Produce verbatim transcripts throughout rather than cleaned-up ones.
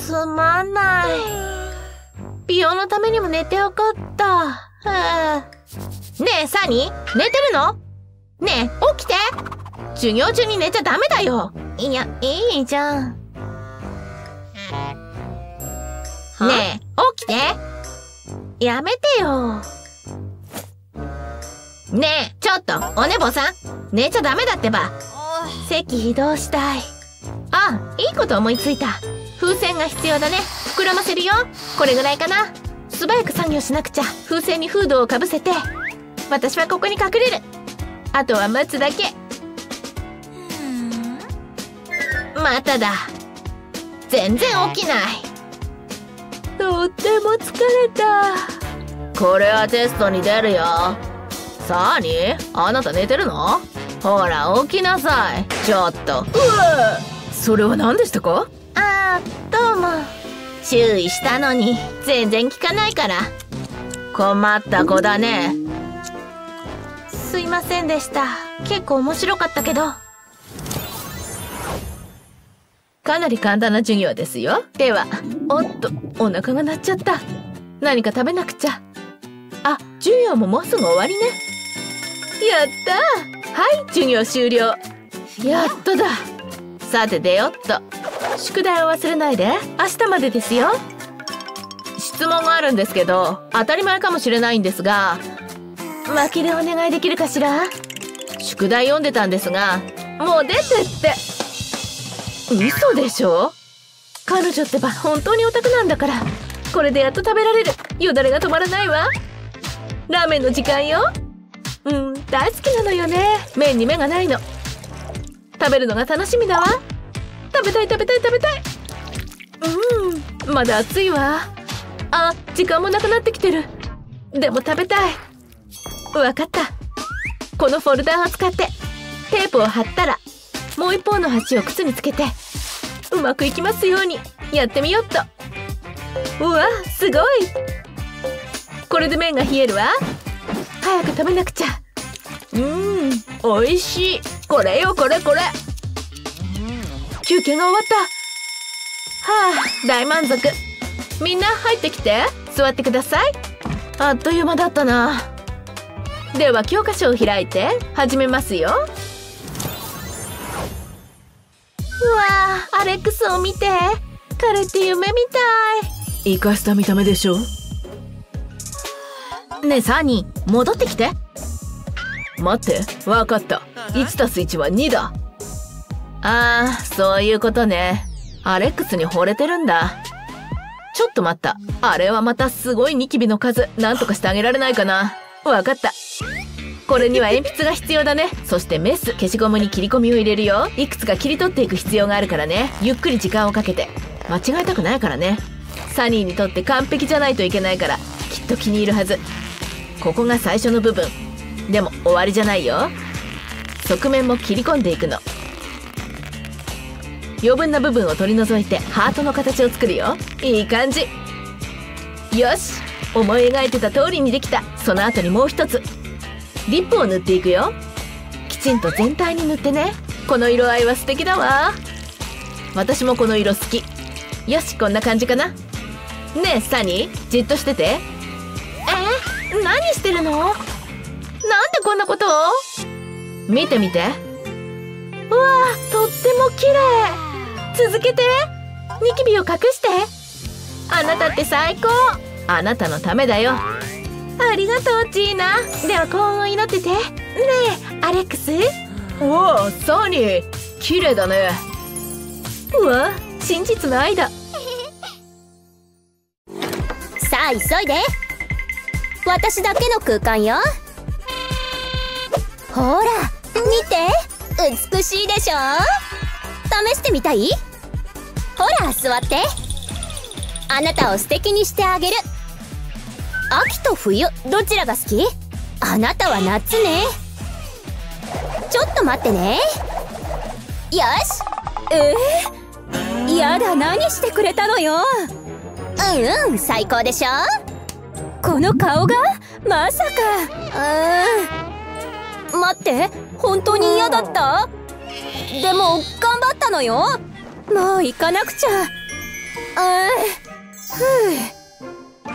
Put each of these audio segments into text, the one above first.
つまんない。美容のためにも寝てよかった。はあ、ねえ、サニー、寝てるの？ねえ、起きて。授業中に寝ちゃダメだよ。いや、いいじゃん。ねえ、起きて。やめてよ。ねえ、ちょっと、おねぼさん。寝ちゃダメだってば。席移動したい。あ、いいこと思いついた。風船が必要だね。膨らませるよ。これぐらいかな。素早く作業しなくちゃ。風船にフードをかぶせて、私はここに隠れる。あとは待つだけ。まただ。全然起きない。とっても疲れた。これはテストに出るよ。さあに、あなた寝てるの？ほら、起きなさい。ちょっと。うわ、それは何でしたか？あー、どうも。注意したのに全然聞かないから。困った子だね。すいませんでした。結構面白かったけど。かなり簡単な授業ですよ。では、おっと、お腹が鳴っちゃった。何か食べなくちゃ。あ、授業ももうすぐ終わりね。やったー。はい、授業終了。やっとだ。さて出よっと。宿題を忘れないで。明日までですよ。質問があるんですけど、当たり前かもしれないんですが、負けでお願いできるかしら？宿題読んでたんですが、もう出てって。嘘でしょ？彼女ってば本当にオタクなんだから。これでやっと食べられる。よだれが止まらないわ。ラーメンの時間よ。うん、大好きなのよね。麺に目がないの。食べるのが楽しみだわ。食べたい食べたい食べたい。うん、まだ暑いわ。あ、時間もなくなってきてる。でも食べたい。わかった。このフォルダーを使ってテープを貼ったら、もう一方の端を靴につけて、うまくいきますように。やってみよっと。うわ、すごい。これで麺が冷えるわ。早く食べなくちゃ。うーん、おいしい。これよ、これこれ。休憩が終わった。はあ、大満足。みんな入ってきて。座ってください。あっという間だったな。では教科書を開いて始めますよ。うわあ、アレックスを見て。彼って夢みたい。生かした見た目でしょ。ねえサニー、戻ってきて。待って、わかった。いちたすいちはにだ。ああ、そういうことね。アレックスに惚れてるんだ。ちょっと待った。あれはまたすごいニキビの数。なんとかしてあげられないかな。わかった。これには鉛筆が必要だね。そしてメス、消しゴムに切り込みを入れるよ。いくつか切り取っていく必要があるからね。ゆっくり時間をかけて。間違えたくないからね。サニーにとって完璧じゃないといけないから、きっと気に入るはず。ここが最初の部分。でも終わりじゃないよ。側面も切り込んでいくの。余分な部分を取り除いてハートの形を作るよ。いい感じ。よし、思い描いてた通りにできた。その後にもう一つ。リップを塗っていくよ。きちんと全体に塗ってね。この色合いは素敵だわ。私もこの色好き。よし、こんな感じかな。ねえサニー、じっとしてて。え、何してるの？なんでこんなことを？見てみて。うわあ、とっても綺麗。続けて。ニキビを隠して。あなたって最高。あなたのためだよ。ありがとうジーナ。では幸運を祈ってて。ねえアレックス。おおサニー、綺麗だね。うわ、真実の愛だ。 さあ急いで。私だけの空間よ。ほら見て、美しいでしょ。試してみたい？ほら座って。あなたを素敵にしてあげる。秋と冬どちらが好き？あなたは夏ね。ちょっと待ってね。よし。えー、やだ、何してくれたのよ。うんうん、最高でしょ。この顔がまさか。うーん、待って、本当に嫌だった？でも頑張ったのよ。もう行かなくちゃ。う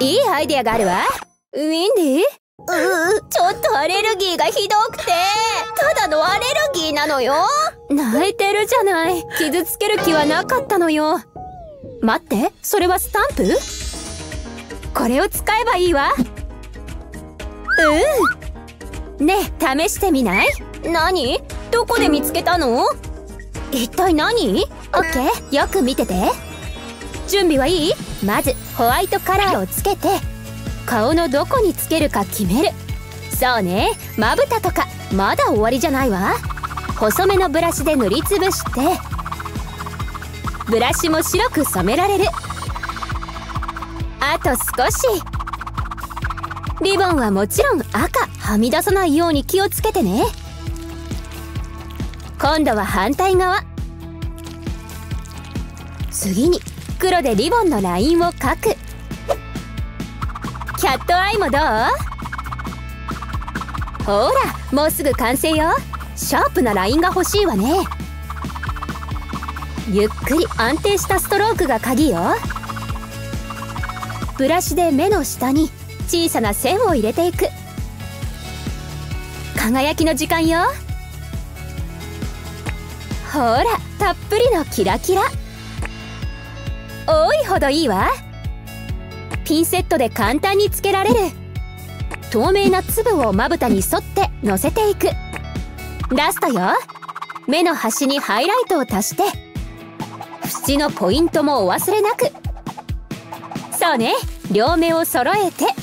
いいアイデアがあるわ。ウィンディ？うう、ちょっとアレルギーがひどくて、ただのアレルギーなのよ。泣いてるじゃない。傷つける気はなかったのよ。待って、それはスタンプ？これを使えばいいわ。うん。ねえ、試してみない？何？どこで見つけたの？一体何？オッケー、よく見てて。準備はいい？まずホワイトカラーをつけて、顔のどこにつけるか決める。そうね、まぶたとか。まだ終わりじゃないわ。細めのブラシで塗りつぶして、ブラシも白く染められる。あと少し。リボンはもちろん赤。はみ出さないように気をつけてね。今度は反対側。次に黒でリボンのラインを描く。キャットアイもどう？ほら、もうすぐ完成よ。シャープなラインが欲しいわね。ゆっくり安定したストロークが鍵よ。ブラシで目の下に小さな線を入れていく。輝きの時間よ。ほら、たっぷりのキラキラ。多いほどいいわ。ピンセットで簡単につけられる。透明な粒をまぶたに沿ってのせていく。ラストよ。目の端にハイライトを足して、縁のポイントもお忘れなく。そうね、両目を揃えて。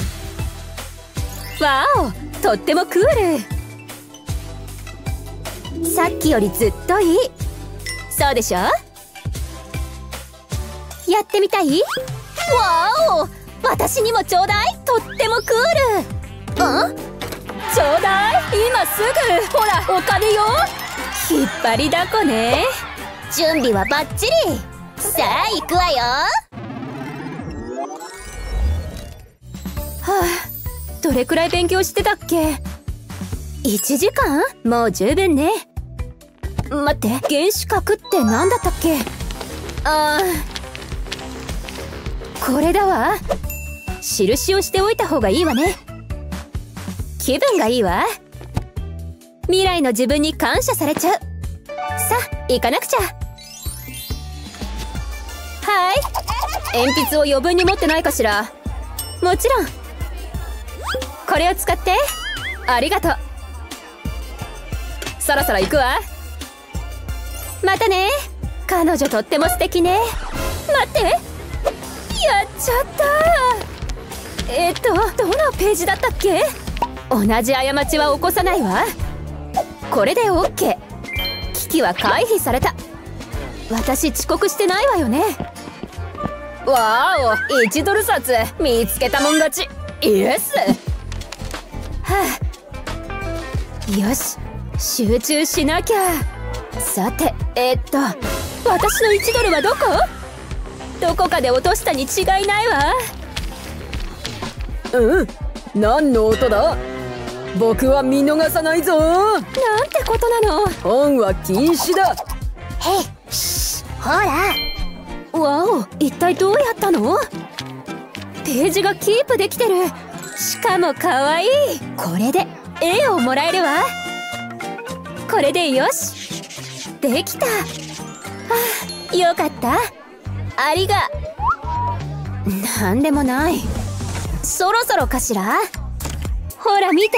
わお、とってもクール。さっきよりずっといい。そうでしょ？やってみたい？わお、私にもちょうだい。とってもクール。ん？ちょうだい。今すぐ。ほら、お金よ。引っ張りだこね。準備はバッチリ。さあ行くわよ。はあ、どれくらい勉強してたっけ？いちじかん？もう十分ね。待って、原子核って何だったっけ？あー、これだわ。印をしておいた方がいいわね。気分がいいわ。未来の自分に感謝されちゃう。さあ、行かなくちゃ。はい。鉛筆を余分に持ってないかしら？もちろん。これを使って。ありがとう。そろそろ行くわ。またね。彼女とっても素敵ね。待って。やっちゃった。えっと、どのページだったっけ？同じ過ちは起こさないわ。これで オーケー。 危機は回避された。私遅刻してないわよね。わお、いちドル札見つけたもん勝ち。イエス。はあ、よし、集中しなきゃ。さて、えっと私のいちドルはどこ？どこかで落としたに違いないわ。 うん、何の音だ？僕は見逃さないぞ。 なんてことなの。 本は禁止だ。 へい、しほら。わお、一体どうやったの？ページがキープできてる。しかもかわいい。これで エー をもらえるわ。これでよし、できた。はあ、よかった。ありが。なんでもない。そろそろかしら。ほら見て、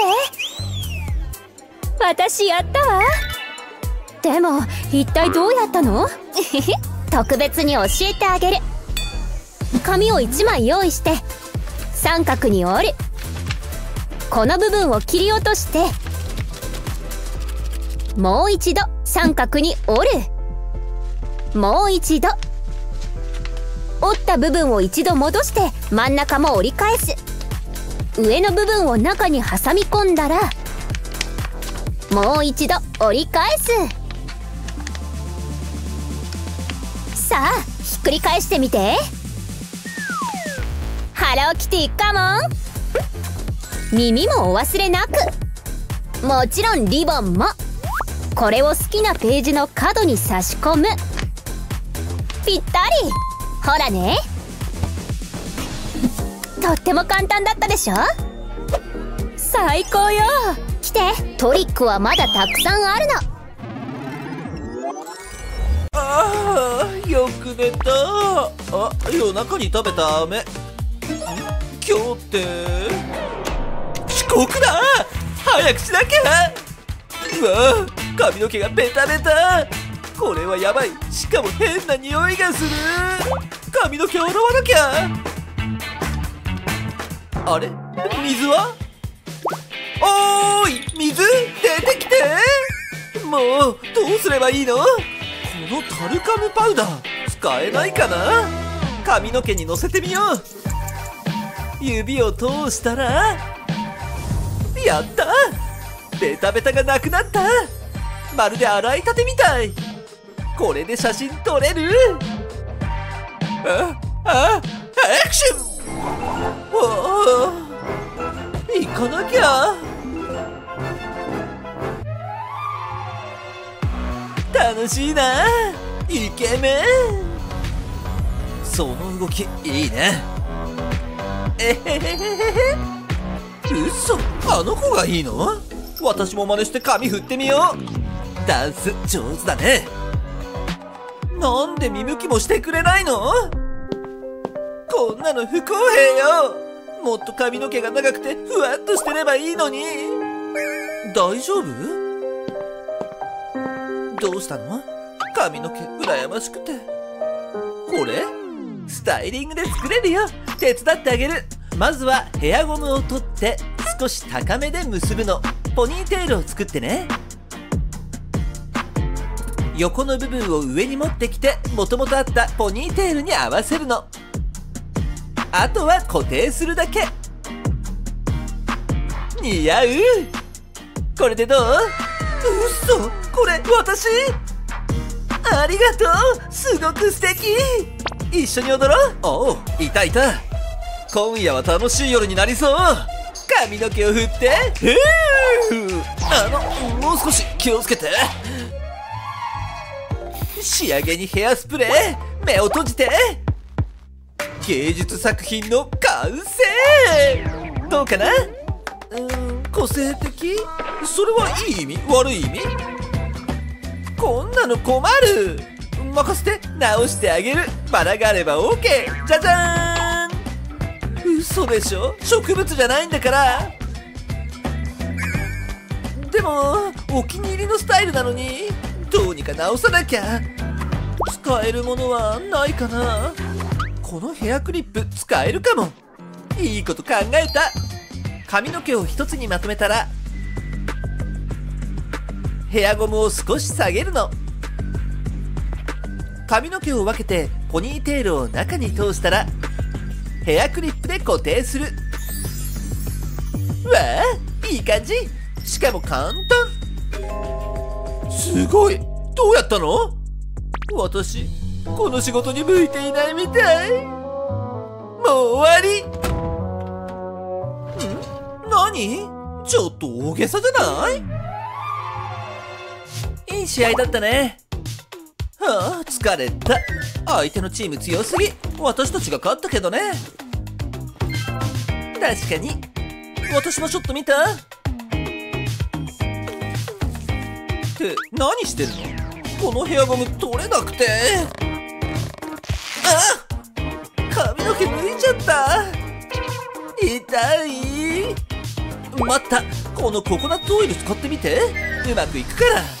私やったわ。でも一体どうやったの？特別に教えてあげる。紙をいちまい用意して三角に折る。この部分を切り落として、もう一度三角に折る。もう一度折った部分を一度戻して真ん中も折り返す。上の部分を中に挟み込んだら、もう一度折り返す。さあ、ひっくり返してみて。ハローキティカモン。耳もお忘れなく。もちろんリボンも。これを好きなページの角に差し込む。ぴったり。ほらね。 とっても簡単だったでしょ。最高よ。来て、トリックはまだたくさんあるの。 ああ、よく寝た。あ、夜中に食べた飴。今日って遅刻だ。早くしなきゃ。うわ、髪の毛がベタベタ。これはやばい。しかも変な匂いがする。髪の毛を洗わなきゃ。あれ、水は？おーい、水出てきて。もうどうすればいいの？このタルカムパウダー使えないかな。髪の毛にのせてみよう。指を通したら、やった、ベタベタがなくなった。まるで洗いたてみたい。これで写真撮れる。ああ、アクション。おー、行かなきゃ。楽しいな、イケメン。その動きいいね。えへへへへへ。嘘、あの子がいいの？私も真似して髪振ってみよう。ダンス上手だね。なんで見向きもしてくれないの？こんなの不公平よ。もっと髪の毛が長くてふわっとしてればいいのに。大丈夫？どうしたの？髪の毛羨ましくて。これスタイリングで作れるよ。手伝ってあげる。まずはヘアゴムを取って少し高めで結ぶの。ポニーテールを作ってね。横の部分を上に持ってきて、もともとあったポニーテールに合わせるの。あとは固定するだけ。似合う。これでどう？嘘、これ私？ありがとう、すごく素敵。一緒に踊ろう。おう、いたいた。今夜は楽しい夜になりそう。髪の毛を振って。ふう、あの、もう少し気をつけて。仕上げにヘアスプレー。目を閉じて。芸術作品の完成。どうかな？うーん、個性的？それはいい意味？悪い意味？こんなの困る。任せて、直してあげる。バラがあれば オーケー。じゃじゃーん。嘘でしょ？植物じゃないんだから。でもお気に入りのスタイルなのに、どうにか直さなきゃ。使えるものはないかな。このヘアクリップ使えるかも。いいこと考えた。髪の毛を一つにまとめたら、ヘアゴムを少し下げるの。髪の毛を分けてポニーテールを中に通したら、ヘアクリップで固定する。わあ、いい感じ。しかも簡単。すごい。どうやったの？私この仕事に向いていないみたい。もう終わり。ん？何？ちょっと大げさじゃない？いい試合だったね。はあ、疲れた。相手のチーム強すぎ。私たちが勝ったけどね。確かに。私のショット見た？って何してるの？このヘアゴム取れなくて。あっ、髪の毛抜いちゃった。痛い。待った、このココナッツオイル使ってみて。うまくいく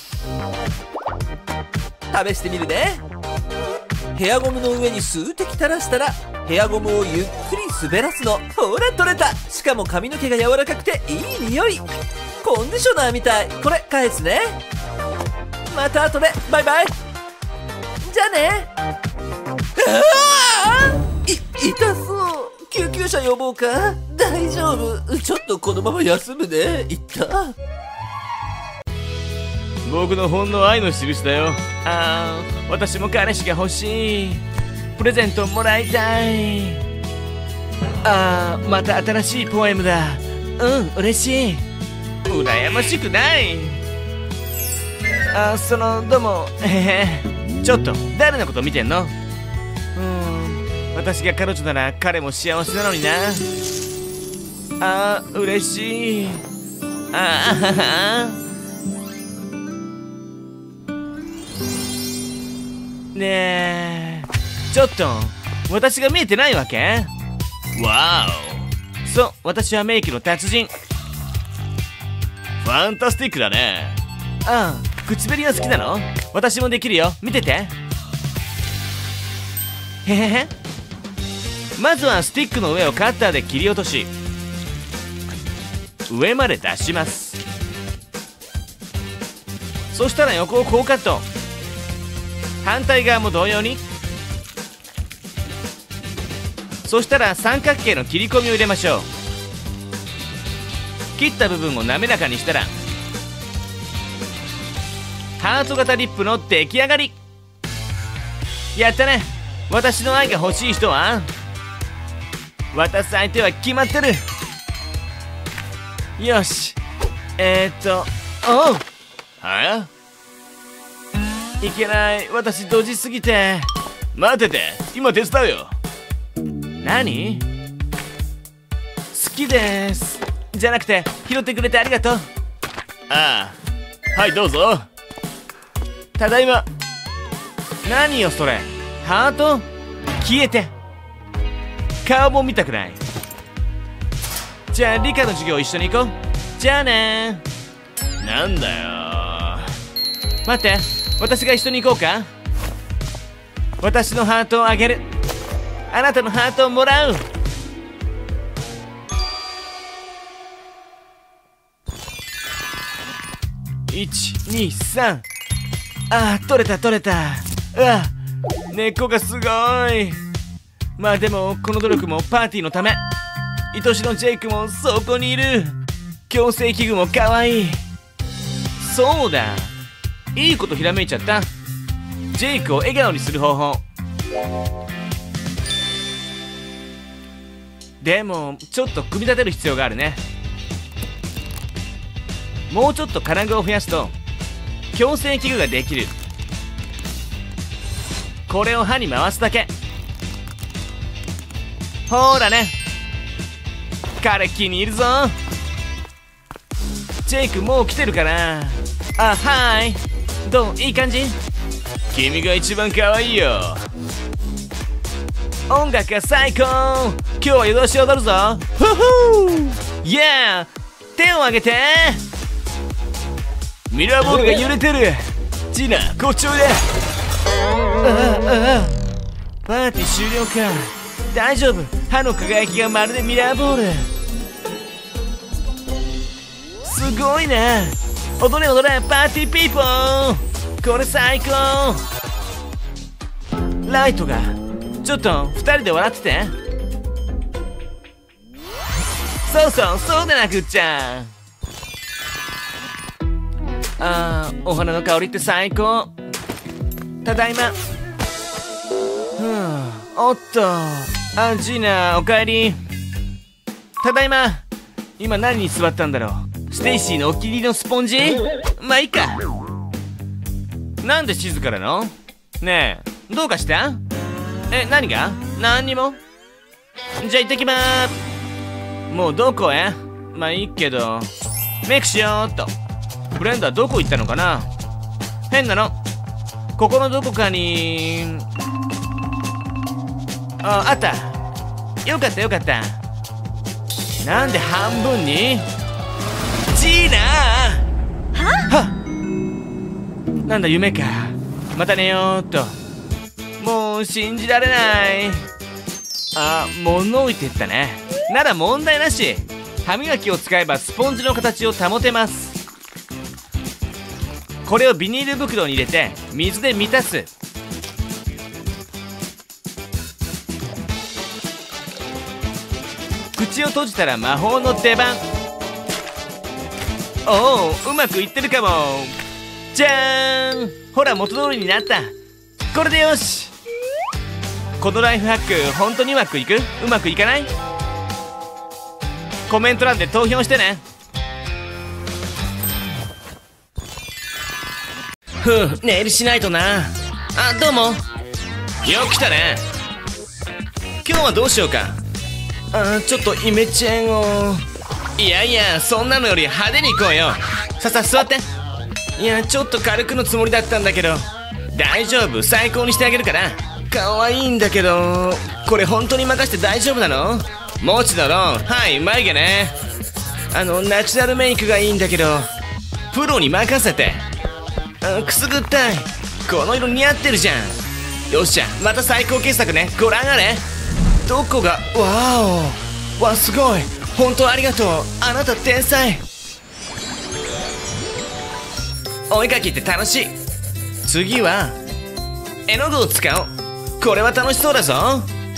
から試してみるね。ヘアゴムの上に数滴垂らしたら、ヘアゴムをゆっくり滑らすの。ほら取れた。しかも髪の毛が柔らかくていい匂い。コンディショナーみたい。これ返すね。また後で。バイバイ。じゃあね。あー、い痛そう。救急車呼ぼうか。大丈夫。ちょっとこのまま休むね。いった。 僕のほんの愛の印だよ。あー、私も彼氏が欲しい。プレゼントもらいたい。あー、また新しいポエムだ。うん、嬉しい。羨ましくない。あ、その、どうも。へへ。ちょっと誰のこと見てんの？うーん、 私が彼女なら彼も幸せなのにな。あー嬉しい。ああねえ、ちょっと私が見えてないわけ？わお、そう、私はメイクの達人。ファンタスティックだね。ああ、口紅は好きなの？私もできるよ、見てて。へへへ。まずはスティックの上をカッターで切り落とし、上まで出します。そしたら横をこうカット。反対側も同様に。そしたら三角形の切り込みを入れましょう。切った部分を滑らかにしたらハート型リップの出来上がり。やったね。私の愛が欲しい人は渡す相手は決まってる。よし、えー、っとおう、はいけない、私ドジすぎて。待ってて、今手伝うよ。何？好きです。じゃなくて拾ってくれてありがとう。ああ、はいどうぞ。ただいま。何よそれ、ハート？消えて。顔も見たくない。じゃあ理科の授業一緒に行こう。じゃあねー。なんだよ。待って、私が一緒に行こうか。私のハートをあげる。あなたのハートをもらう。いち、に、さん。ああ、取れた取れた。ああ、根っこがすごい。まあでもこの努力もパーティーのため。愛しのジェイクもそこにいる。矯正器具もかわいい。そうだ、いいことひらめいちゃった。ジェイクを笑顔にする方法。でもちょっと組み立てる必要があるね。もうちょっと金具を増やすと矯正器具ができる。これを刃に回すだけ。ほーらね、彼気に入るぞ。ジェイクもう来てるかな。あ、はーい、どう？いい感じ？君が一番可愛いよ。音楽が最高。今日は夜通し踊るぞ。ふふー、イエー。手を上げて。ミラーボールが揺れてる。ジナ、こっちおいで。あああ、パーティー終了か。大丈夫、歯の輝きがまるでミラーボール。すごいね。踊れ踊れパーティーピーポー。これ最高。ライトがちょっとふたりで笑ってて。そうそう、そうでなくっちゃ。あー、お花の香りって最高。ただいま。ふぅ、おっと、あ、ジーナ、おかえり。ただいま。今何に座ったんだろう。ステイシーのお気に入りのスポンジ？まあいいか。なんで静かなの？ねえ、どうかした？え、何が？何にも？じゃあ行ってきまーす。もうどこへ？まあいいけど、メイクしようっと。ブレンダーどこ行ったのかな？変なの。ここのどこかに。あ、あった。よかったよかった。なんで半分に？ジーナー！はっ！なんだ夢か。また寝ようっと。もう信じられない。あ、物置いてったね。なら問題なし。歯磨きを使えばスポンジの形を保てます。これをビニール袋に入れて水で満たす。口を閉じたら魔法の出番。おお、うまくいってるかも。じゃーん、ほら元通りになった。これでよし。このライフハック本当にうまくいく？うまくいかない？コメント欄で投票してね。ふう、ネイルしないとな。あ、どうも。よく来たね。 今日はどうしようか。あーちょっとイメチェンを。いやいや、そんなのより派手に行こうよ。さあさあ座って。いやちょっと軽くのつもりだったんだけど。大丈夫、最高にしてあげるから。可愛いんだけど、これ本当に任せて大丈夫なの？もちろん。はい、眉毛ね。あのナチュラルメイクがいいんだけど、プロに任せて。あくすぐったい。この色似合ってるじゃん。よっしゃ、また最高傑作ね。ご覧あれ。どこが。わーお、わすごい、本当ありがとう。あなた天才。お絵かきって楽しい。次は絵の具を使おう。これは楽しそうだぞ。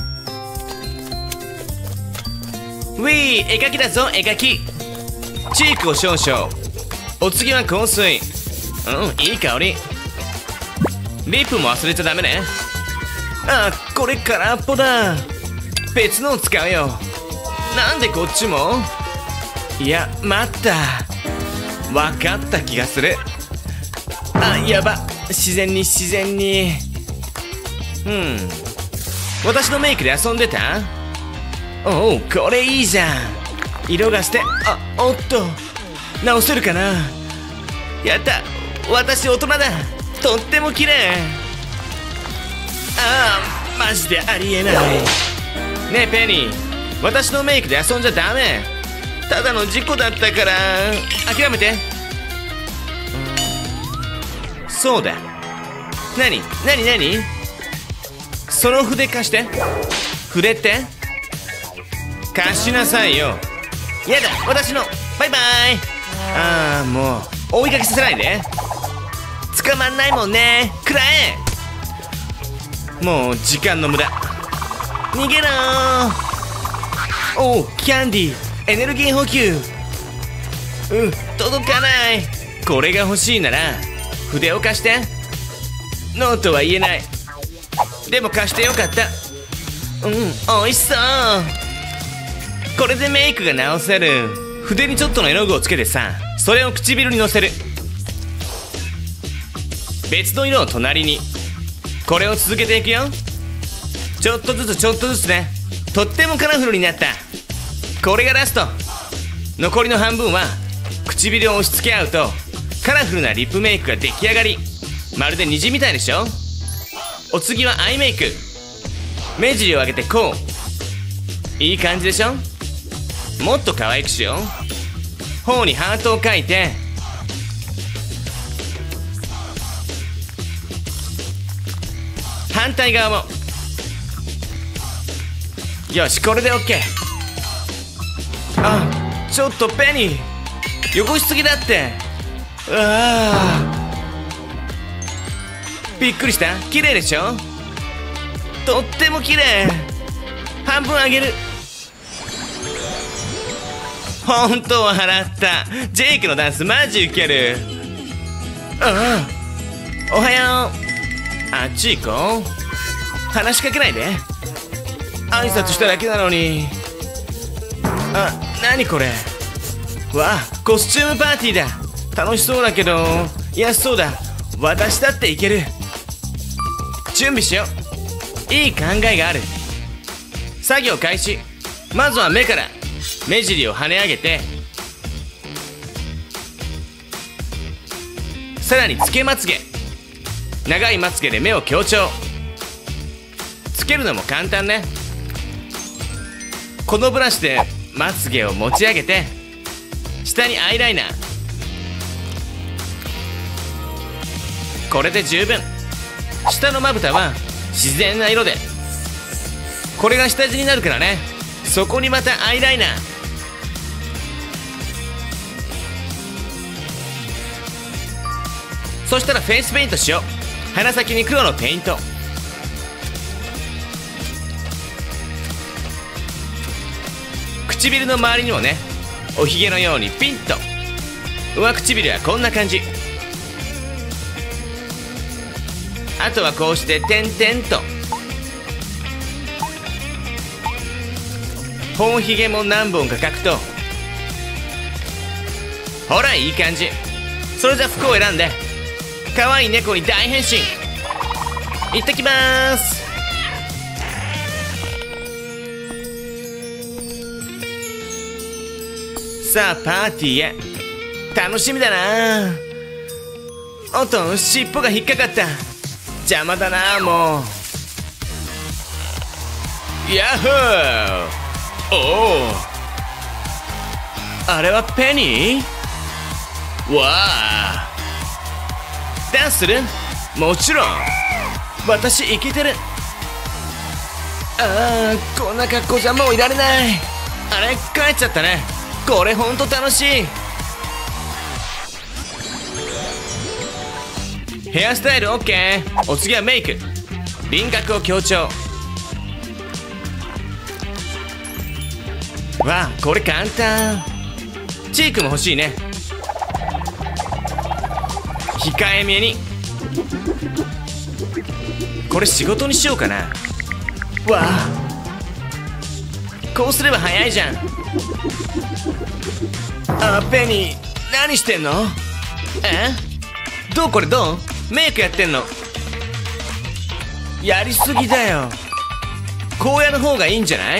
ウィー、絵描きだぞ、絵描き。チークを少々。お次は香水。うん、いい香り。リップも忘れちゃダメね。あ、これ空っぽだ。別のを使うよ。なんでこっちも。いや待った、分かった気がする。あ、やば、自然に自然に。うん、私のメイクで遊んでた？おお、これいいじゃん。色がして、あ、おっと直せるかな。やった、私大人だ。とっても綺麗。ああ、マジでありえない。ねえペニー、私のメイクで遊んじゃダメ。ただの事故だったから諦めて。そうだ。なになになに、その筆貸して。筆って貸しなさいよ。やだ、私の。バイバイ。ああ、もう追いかけさせないで。捕まんないもんね。くらえ。もう時間の無駄。逃げろー。おう、キャンディー、エネルギー補給。うん、届かない。これが欲しいなら筆を貸して。ノーとは言えない。でも貸してよかった。うん、おいしそう。これでメイクが直せる。筆にちょっとの絵の具をつけてさ、それを唇にのせる。別の色を隣に。これを続けていくよ。ちょっとずつちょっとずつね。とってもカラフルになった。これがラスト。残りの半分は唇を押し付け合うとカラフルなリップメイクが出来上がり。まるで虹みたいでしょ。お次はアイメイク。目尻を上げてこう。いい感じでしょ。もっと可愛くしよう。頬にハートを描いて、反対側も。よし、これで オーケー。 あ、ちょっとペニー、汚しすぎだって。うわ、びっくりした。綺麗でしょ。とっても綺麗。半分あげる。本当は払った。ジェイクのダンスマジウケる。ああ、おはよう。あっち行こう。話しかけないで。挨拶しただけなのに。あ、なにこれ。わあ、コスチュームパーティーだ。楽しそうだけど安そうだ。私だっていける。準備しよう。いい考えがある。作業開始。まずは目から。目尻を跳ね上げて、さらにつけまつげ。長いまつげで目を強調。つけるのも簡単ね。このブラシでまつげを持ち上げて、下にアイライナー。これで十分。下のまぶたは自然な色で。これが下地になるからね。そこにまたアイライナー。そしたらフェイスペイントしよう。鼻先に黒のペイント。唇の周りにもね、おひげのようにピンと。上唇はこんな感じ。あとはこうして点々と。本ひげも何本か描くと、ほらいい感じ。それじゃ服を選んで可愛い猫に大変身。行ってきまーす。 さあパーティーへ。楽しみだな。おっと、尻尾が引っかかった。邪魔だな。もうヤッホー。おお、あれはペニー。わあ、ダンスする？もちろん。私イケてる。ああ、こんな格好じゃもういられない。あれ、帰っちゃったね。これほんと楽しい。ヘアスタイル OK。 お次はメイク。輪郭を強調。わあ、これ簡単。チークも欲しいね。控えめに。これ仕事にしようかな。わあ、こうすれば早いじゃん。あ、ペニー何してんの？え？どう？これどう？メイクやってんの？やりすぎだよ。こうやる方がいいんじゃない？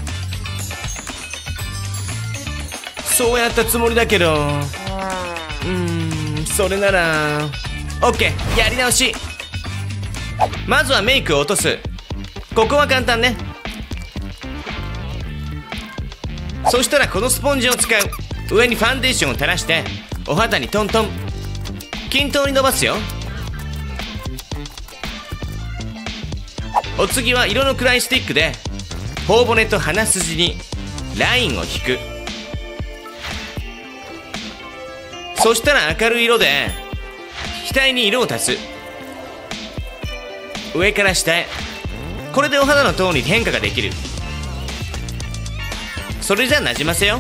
そうやったつもりだけど。うーん、それなら OK。 やり直し。まずはメイクを落とす。ここは簡単ね。そしたらこのスポンジを使う。上にファンデーションを垂らしてお肌にトントン。均等に伸ばすよ。お次は色の暗いスティックで頬骨と鼻筋にラインを引く。そしたら明るい色で額に色を足す。上から下へ。これでお肌のトーンに変化ができる。それじゃあなじませよ。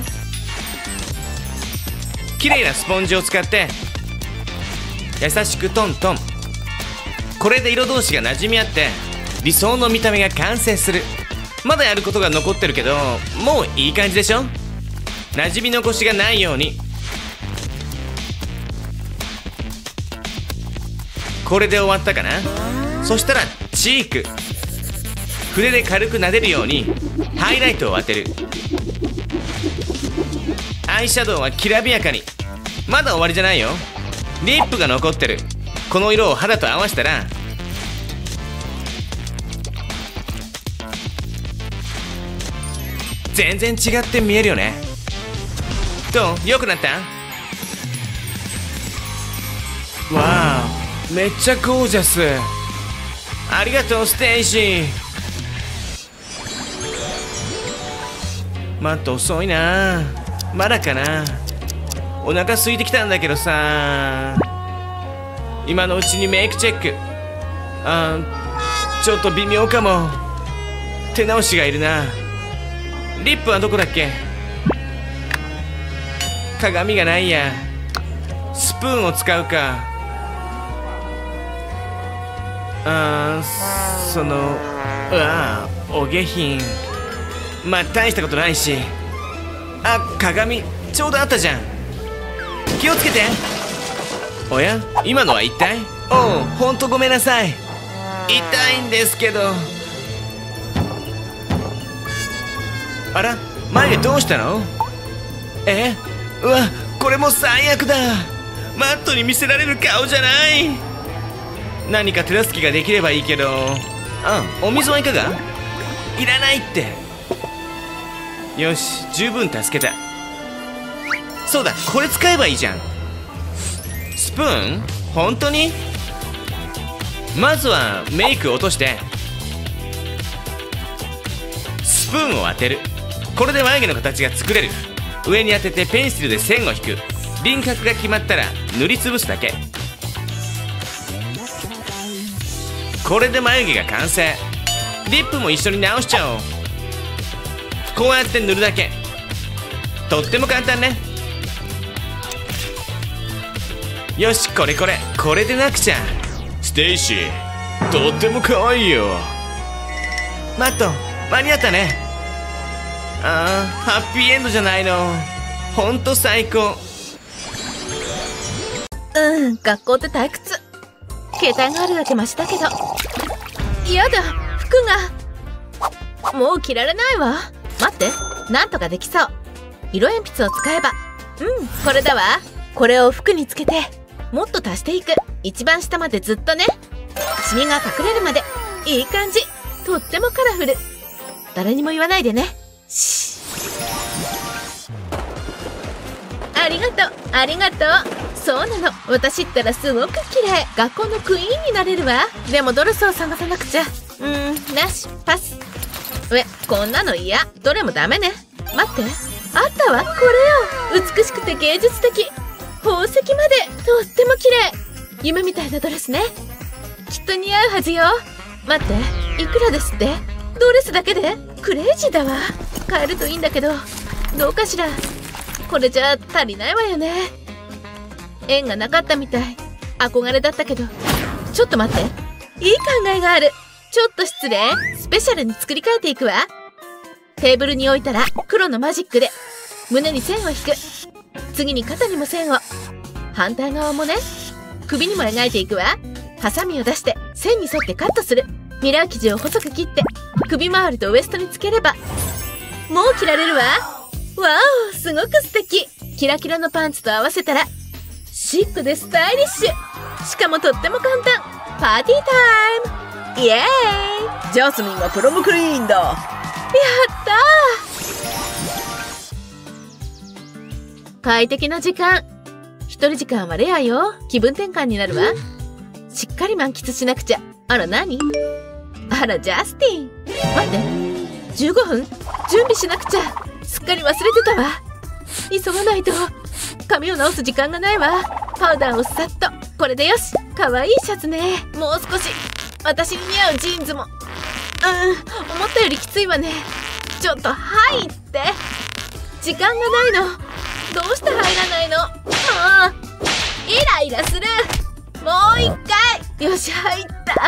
綺麗なスポンジを使って優しくトントン。これで色同士がなじみ合って理想の見た目が完成する。まだやることが残ってるけど、もういい感じでしょ。なじみ残しがないように。これで終わったかな。そしたらチーク。筆で軽く撫でるようにハイライトを当てる。アイシャドウはきらびやかに。まだ終わりじゃないよ。リップが残ってる。この色を肌と合わせたら全然違って見えるよね。どう？良くなった？わあ、めっちゃゴージャス。ありがとうステイシー。待って、遅いな。まだかな。お腹空いてきたんだけどさ。今のうちにメイクチェック。あー、ちょっと微妙かも。手直しがいるな。リップはどこだっけ？鏡がないや。スプーンを使うか。あー、その、うわー、お下品。まあ大したことないし。あ、鏡ちょうどあったじゃん。気をつけて。おや、今のは一体？おう、ほんとごめんなさい。痛いんですけど。あら、眉毛どうしたの？え？うわ、これも最悪だ。マットに見せられる顔じゃない。何か手助けができればいいけど。あ、お水はいかが？いらないって。よし、十分助けた。そうだ、これ使えばいいじゃん。スプーン？本当に？まずはメイクを落としてスプーンを当てる。これで眉毛の形が作れる。上に当ててペンシルで線を引く。輪郭が決まったら塗りつぶすだけ。これで眉毛が完成。リップも一緒に直しちゃおう。こうやって塗るだけ。とっても簡単ね。よし、これこれこれでなくちゃ。ステイシー、とっても可愛いよ。マット、間に合ったね。ああ、ハッピーエンドじゃないの。ほんと最高。 うん、学校って退屈。携帯があるだけマシだけど。やだ、服がもう着られないわ。待って、なんとかできそう。 色鉛筆を使えば、うん、これだわ。これを服につけてもっと足していく。一番下までずっとね。シミが隠れるまで。いい感じ。とってもカラフル。誰にも言わないでね。シー。ありがとう、ありがとう。そうなの、私ったらすごく綺麗。学校のクイーンになれるわ。でもドレスを探さなくちゃ。うーん、なし、パス。え、こんなの嫌。どれもダメね。待って、あったわ、これよ。美しくて芸術的。宝石までとっても綺麗。夢みたいなドレスね。きっと似合うはずよ。待って、いくらですって？ドレスだけで？クレイジーだわ。買えるといいんだけど、どうかしら。これじゃ足りないわよね。縁がなかったみたい。憧れだったけど。ちょっと待って、いい考えがある。ちょっと失礼。スペシャルに作り変えていくわ。テーブルに置いたら黒のマジックで胸に線を引く。次に肩にも線を。反対側もね。首にも描いていくわ。ハサミを出して線に沿ってカットする。ミラー生地を細く切って首周りとウエストにつければもう着られるわ。わお、すごく素敵。キラキラのパンツと合わせたらシックでスタイリッシュ。しかもとっても簡単。パーティータイム。イエーイ。 ジャスミンはプロムクイーンだ。 やったー。快適な時間。一人時間はレアよ。気分転換になるわ。しっかり満喫しなくちゃ。あら何？あらジャスティン。待って、じゅうごふん準備しなくちゃ。すっかり忘れてたわ。急がないと。髪を直す時間がないわ。パウダーをさっと。これでよし。かわいいシャツね。もう少し。私に似合うジーンズも。うん、思ったよりきついわね。ちょっと入って。時間がないの。どうして入らないの？ああ、イライラする。もう一回。よし、入った。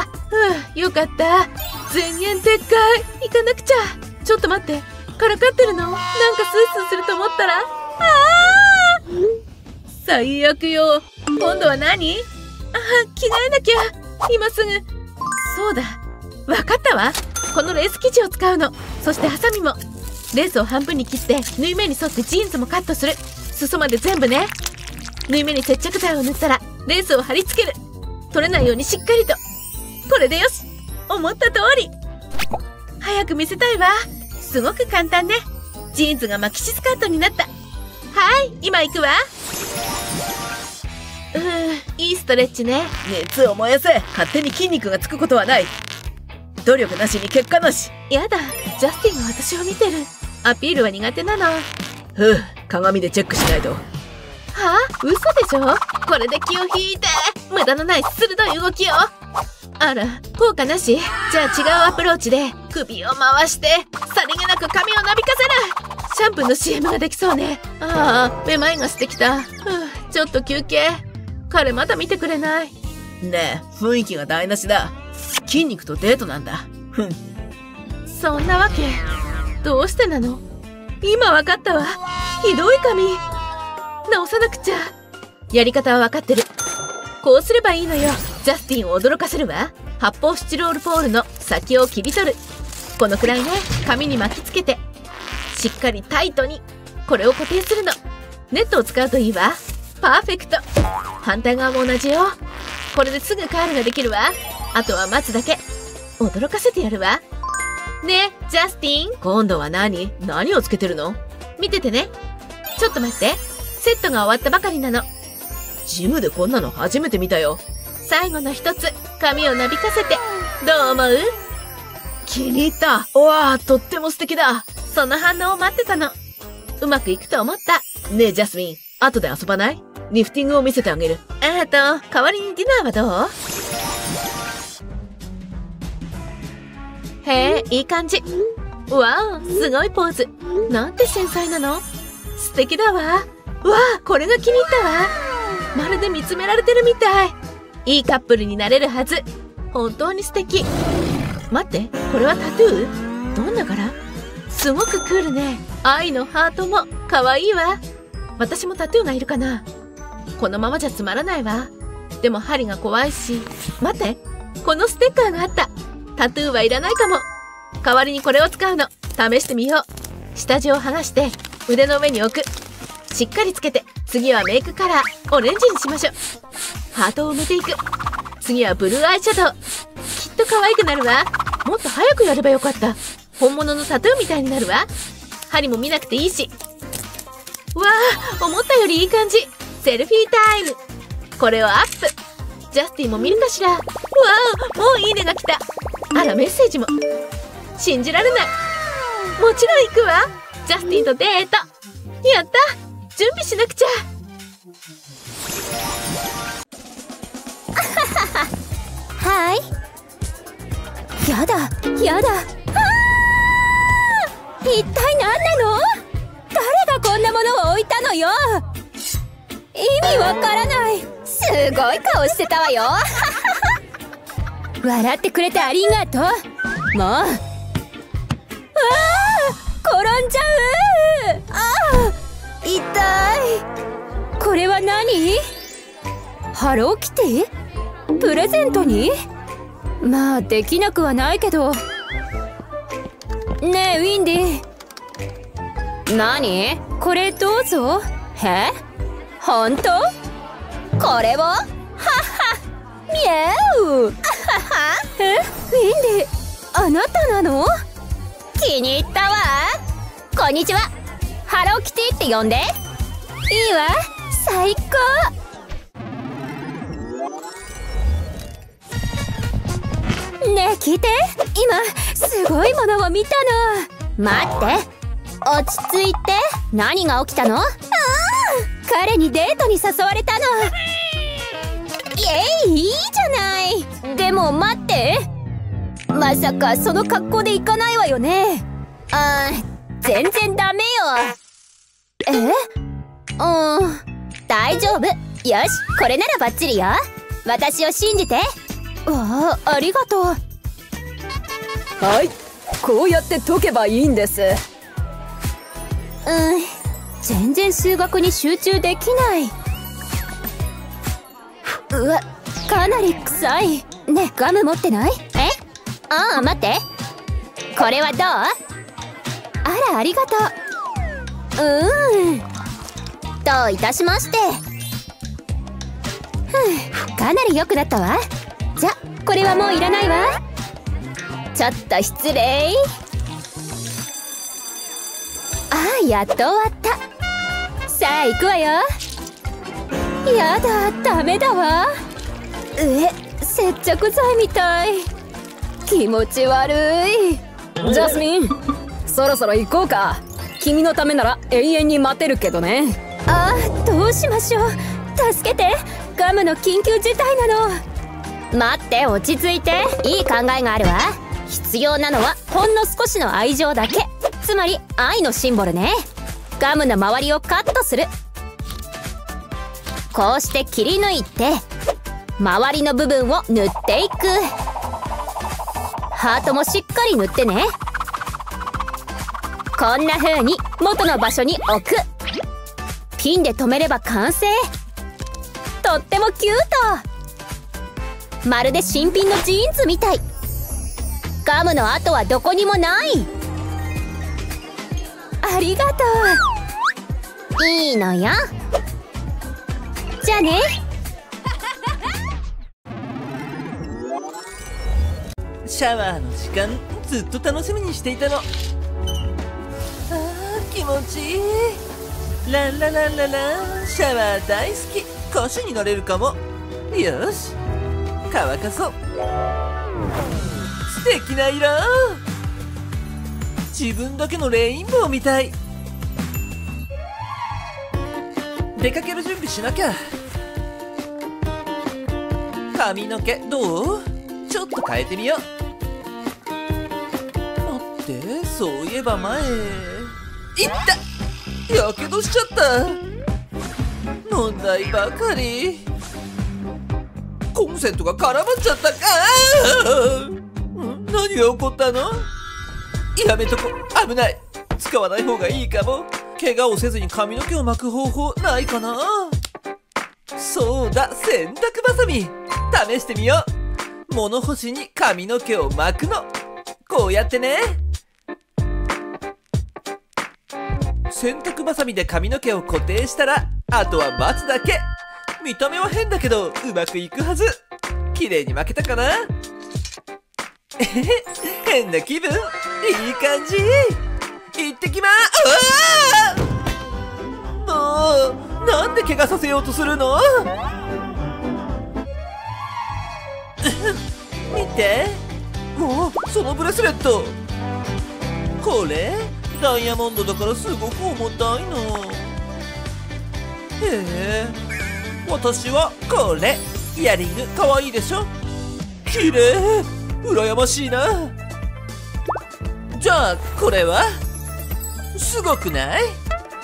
ふう、よかった。前言撤回。行かなくちゃ。ちょっと待って、からかってるの？なんかスースーすると思ったら、ああ、最悪よ。今度は何？ああ、着替えなきゃ。今すぐ。そうだ、わかったわ。このレース生地を使うの。そしてハサミも。レースを半分に切って縫い目に沿ってジーンズもカットする。裾まで全部ね。縫い目に接着剤を塗ったらレースを貼り付ける。取れないようにしっかりと。これでよし。思った通り。早く見せたいわ。すごく簡単ね。ジーンズがマキシスカートになった。はい、今行くわ。うーん、いいストレッチね。 熱を燃やせ。勝手に筋肉がつくことはない。努力なしに結果なし。 やだ、ジャスティンが私を見てる。アピールは苦手なの。 ふう、鏡でチェックしないと。 はあ、嘘でしょ。これで気を引いて。無駄のない鋭い動きを。あら、効果なし。じゃあ違うアプローチで首を回してさりげなく髪をなびかせる。シャンプーの シーエム ができそうね。ああ、めまいがしてきた。ふう、ちょっと休憩。彼まだ見てくれない。 ねえ、雰囲気が台無しだ。筋肉とデートなんだ。ふん。 そんなわけ。どうしてなの？今わかったわ。ひどい髪。直さなくちゃ。やり方はわかってる。こうすればいいのよ。ジャスティンを驚かせるわ。発泡スチロールポールの先を切り取る。このくらいね。紙に巻きつけてしっかりタイトに。これを固定するの。ネットを使うといいわ。パーフェクト。反対側も同じよ。これですぐカールができるわ。あとは待つだけ。驚かせてやるわ。ねえ、ジャスティン。 今度は何？何をつけてるの？ 見ててね。ちょっと待って。セットが終わったばかりなの。 ジムでこんなの初めて見たよ。 最後の一つ、髪をなびかせて。どう思う？ 気に入った。うわー、とっても素敵だ。 その反応を待ってたの。うまくいくと思った。 ねえ、ジャスミン。後で遊ばない？リフティングを見せてあげる。 えーと、代わりにディナーはどう？へえ、いい感じ。わあ、すごいポーズ。なんて繊細なの？素敵だわ。わあ、これが気に入ったわ。まるで見つめられてるみたい。いいカップルになれるはず。本当に素敵。待って、これはタトゥー？どんな柄？すごくクールね。愛のハートも可愛いわ。私もタトゥーがいるかな？このままじゃつまらないわ。でも針が怖いし。待って、このステッカーがあった。タトゥーはいらないかも。代わりにこれを使うの。試してみよう。下地を剥がして腕の上に置く。しっかりつけて、次はメイクカラーオレンジにしましょう。ハートを埋めていく。次はブルーアイシャドウ。きっと可愛くなるわ。もっと早くやればよかった。本物のタトゥーみたいになるわ。針も見なくていいし。わあ、思ったよりいい感じ。セルフィータイム。これをアップ。ジャスティンも見るかしら。わあ、もういいねが来た。あら、メッセージも。信じられない。もちろん行くわ。ジャスティンとデート。やった、準備しなくちゃ。 はい。やだやだ。あー、一体何なの？誰がこんなものを置いたのよ。意味わからない。すごい顔してたわよ。笑ってくれてありがとう。もう、あー、転んじゃう。あー、痛い。これは何？ハローキティ？プレゼントに？まあできなくはないけど。ねえウィンディ、何？これどうぞ。え？本当？これを？はっは、ミャウ。え？ウィンディ、あなたなの？気に入ったわ。こんにちは。ハローキティって呼んで。いいわ、最高。ねえ聞いて、今すごいものを見たの。待って、落ち着いて。何が起きたの？ああ、彼にデートに誘われたの。イエイ、いいじゃない。でも待って、まさかその格好で行かないわよね。あー、全然ダメよ。え？うん、大丈夫。よし、これならバッチリよ。私を信じて。わあ、ありがとう。 はい、こうやって解けばいいんです。 うん、全然数学に集中できない。うわ、かなり臭い。ねえ、ガム持ってない？え？ああ、待って、これはどう？あら、ありがとう。うーん、どういたしまして。ふん、かなり良くなったわ。じゃ、これはもういらないわ。ちょっと失礼。ああ、やっと終わった。さあ行くわよ。やだ、ダメだわ。え、接着剤みたい。気持ち悪い。 ジャスミン、そろそろ行こうか。君のためなら永遠に待てるけどね。 ああ、どうしましょう。助けて、ガムの緊急事態なの。待って、落ち着いて。いい考えがあるわ。必要なのはほんの少しの愛情だけ。つまり愛のシンボルね。ガムの周りをカットする。こうして切り抜いて、周りの部分を塗っていく。ハートもしっかり塗ってね。こんな風に元の場所に置く。ピンで留めれば完成。とってもキュート。まるで新品のジーンズみたい。ガムの跡はどこにもない。ありがとう。いいのよ。じゃあね。 シャワーの時間、ずっと楽しみにしていたの。あー、気持ちいい。ランラランララン、シャワー大好き。歌手になれるかも。よし、乾かそう。素敵な色。自分だけのレインボーみたい。出かける準備しなきゃ。髪の毛どう？ちょっと変えてみよう。待って、そういえば前、いった！やけどしちゃった。問題ばかり。コンセントが絡まっちゃったか。何が起こったの？やめとこ、危ない。使わない方がいいかも。怪我をせずに髪の毛を巻く方法ないかな。そうだ、洗濯バサミ試してみよう。物干しに髪の毛を巻くの。こうやってね。 洗濯バサミで髪の毛を固定したら、あとは待つだけ。見た目は変だけどうまくいくはず。綺麗に巻けたかな。えへへ、変な気分。いい感じ。行ってきまーす。もうなんで怪我させようとするの。見て、もうそのブレスレット、これダイヤモンドだからすごく重たいの。へえ、私はこれ。イヤリングかわいいでしょ。綺麗、羨ましいな。じゃあこれはすごくない？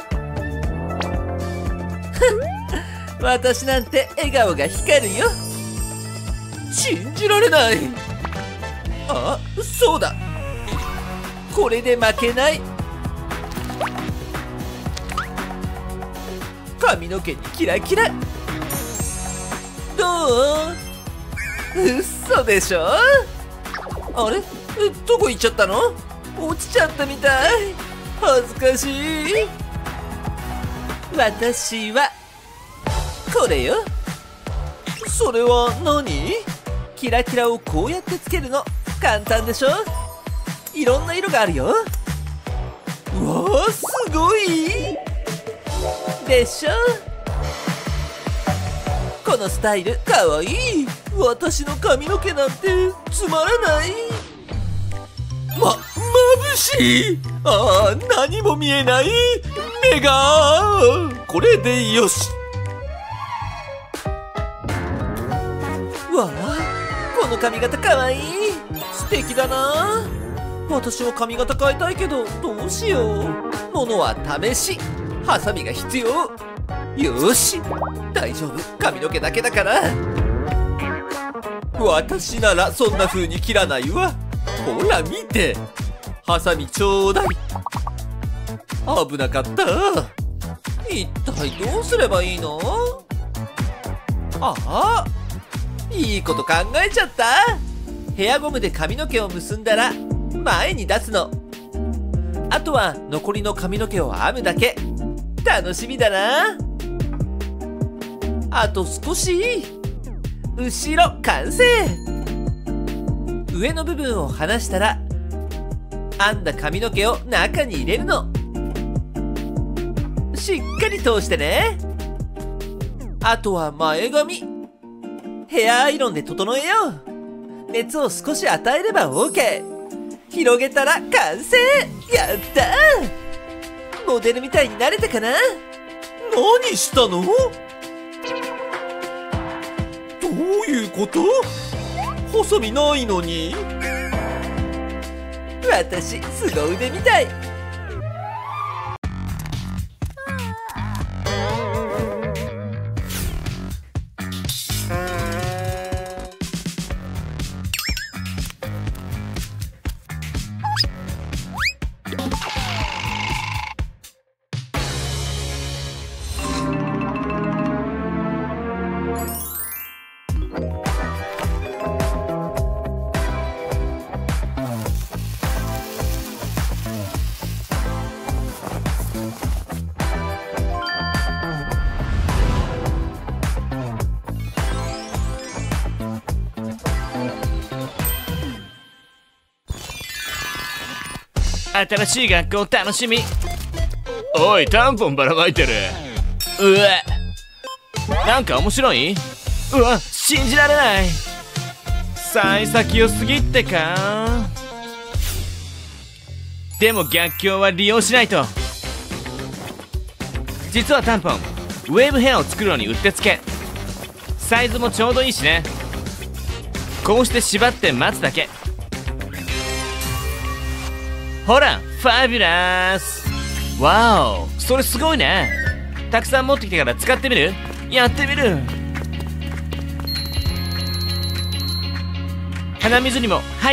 私なんて笑顔が光るよ。信じられない。あ、そうだ、これで負けない。髪の毛にキラキラ。どう？嘘でしょ。あれ、どこ行っちゃったの？落ちちゃったみたい。恥ずかしい。私はこれよ。それは何？キラキラをこうやってつけるの簡単でしょ。いろんな色があるよ。わあ、すごいでしょ。このスタイルかわいい。私の髪の毛なんてつまらない。ま、眩しい。ああ、何も見えない。目が。これでよし。わあ、この髪型かわいい。素敵だな。私も髪型変えたいけどどうしよう。ものは試し。ハサミが必要。よし、大丈夫、髪の毛だけだから。私ならそんな風に切らないわ。ほら見て、ハサミちょうだい。危なかった。一体どうすればいいの？ああ、いいこと考えちゃった。ヘアゴムで髪の毛を結んだら前に出すの。あとは残りの髪の毛を編むだけ。楽しみだな。あと少し。後ろ完成。上の部分を離したら編んだ髪の毛を中に入れるの。しっかり通してね。あとは前髪。ヘアアイロンで整えよう。熱を少し与えれば OK。 広げたら完成。やったー。モデルみたいになれたかな。 何したの？どういうこと？ハサミないのに。 私凄腕みたい。 新しい学校楽しみ。おい、タンポンばらまいてる。うわ、なんか面白い？うわ、信じられない。幸先良すぎってか。でも逆境は利用しないと。実はタンポン、ウェーブヘアを作るのにうってつけ。サイズもちょうどいいしね。こうして縛って待つだけ。ほら、ファビュラス。わお、それすごいね。たくさん持ってきてから使ってみる？やってみる。鼻水にも、はい。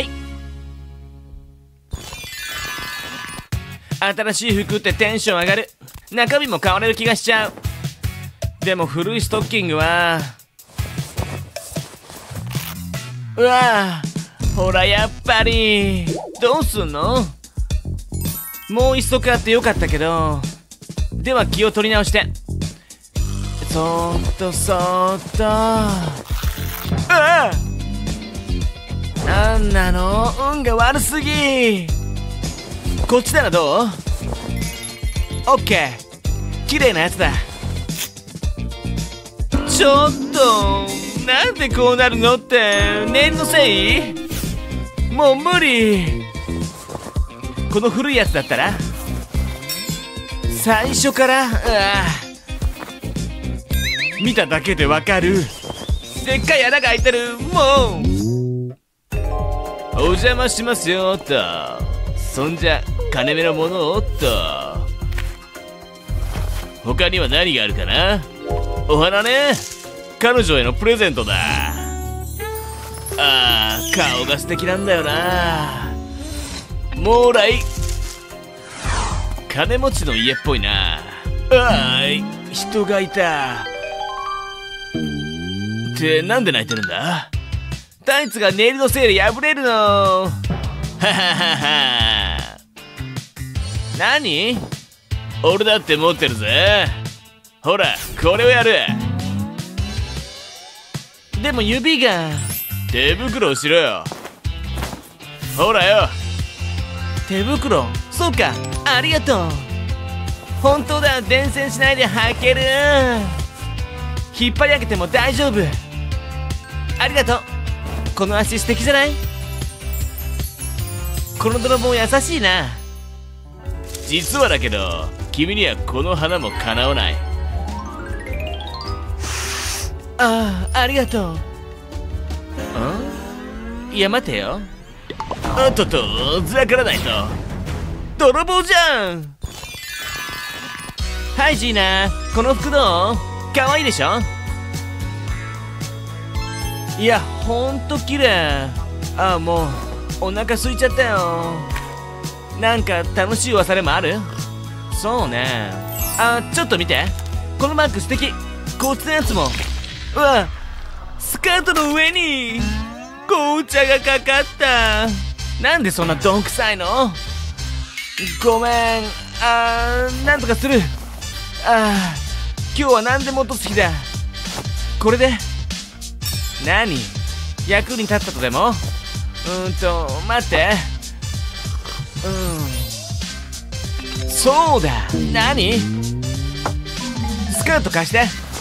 新しい服ってテンション上がる。中身も変われる気がしちゃう。でも古いストッキングは、うわぁ、ほらやっぱり。どうすんの？もう一足あってよかったけど、 では気を取り直して。そーっとそーっと。ああ、なんなの、運が悪すぎ。こっちならどう？オッケー、綺麗なやつだ。ちょっと、なんでこうなるのって、ネイルのせい？もう無理。この古いやつだったら最初から、ああ、見ただけでわかる。でっかい穴が開いてる。もうお邪魔しますよっと。そんじゃ金目のものをっと。他には何があるかな。お花ね、彼女へのプレゼントだ。あー、顔が素敵なんだよな。もうらい、金持ちの家っぽいな。あーい、人がいた。ってなんで泣いてるんだ。タイツがネイルのせいで破れるの。はははは。何？俺だって持ってるぜ。ほら、これをやる。でも指が。手袋をしろよ。ほらよ。手袋、そうか、ありがとう。本当だ、伝染しないで履ける。引っ張り上げても大丈夫。ありがとう。この足素敵じゃない？この泥棒優しいな。実はだけど、君にはこの花もかなわない。ああ、ありがとう。ん？いや待てよ。おっとっと、ずらからないと。泥棒じゃん。はいジーナ、この服どう？かわいいでしょ？いや、ほんと綺麗。ああ、もうお腹空いちゃったよ。なんか楽しい噂でもある？そうね。あ、ちょっと見て、このバッグ素敵。こっちのやつも。うわ、スカートの上に紅茶がかかった。なんでそんなどんくさいの？ごめん。あー、なんとかする。あー、今日は何でも落とす日だ。これで何？役に立ったとでも？うーんと、待って。うん、そうだ。何？スカート貸して。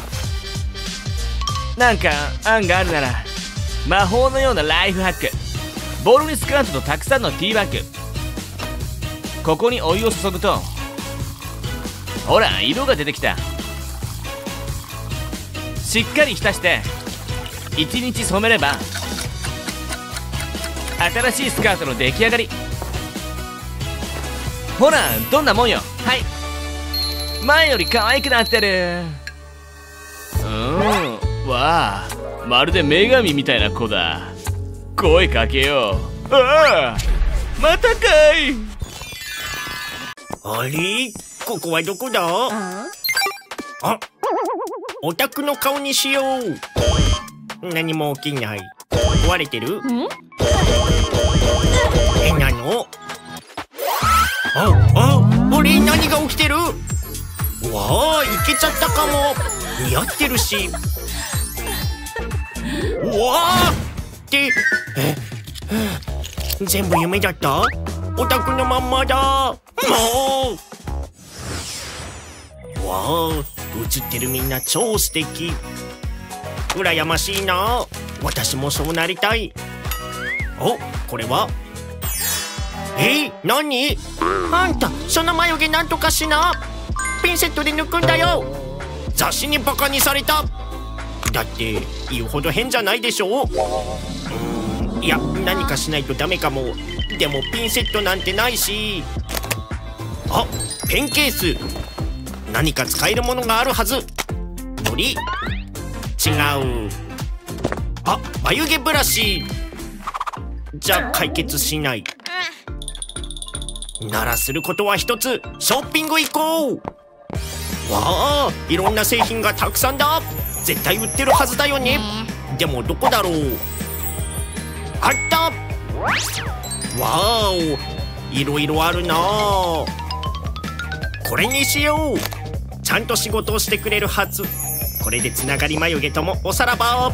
なんか案があるなら。魔法のようなライフハック。ボールにスカートとたくさんのティーバッグ。ここにお湯を注ぐと、ほら、色が出てきた。しっかり浸していちにち染めれば新しいスカートの出来上がり。ほら、どんなもんよ。はい、前より可愛くなってる。うん、わあ、まるで女神みたいな子だ。声かけよう。ああ、またかい。 あれ、ここはどこだ？あ、オタクの顔にしよう。何も起きない。壊れてる？え、なの？あ、あ、俺何が起きてる？わあ、いけちゃったかも。似合ってるし。うわあって、え、全部夢だった？オタクのまんまだ。もう。わあ、映ってるみんな超素敵。羨ましいな。私もそうなりたい。お、これは？えー、何？あんた、その眉毛なんとかしな。ピンセットで抜くんだよ。雑誌にバカにされた。だって言うほど変じゃないでしょ。うーん、いや、何かしないとダメかも。でもピンセットなんてないし。あ、ペンケース。何か使えるものがあるはず。のり？違う。あ、眉毛ブラシ。じゃあ解決しない。ならすることは一つ。ショッピング行こう。わあ、いろんな製品がたくさんだ。絶対売ってるはずだよね。でもどこだろう。あった。わーお、いろいろあるなあ。ここれにしよう。ちゃんと仕事をしてくれるはず。これでつながり眉毛ともおさらば。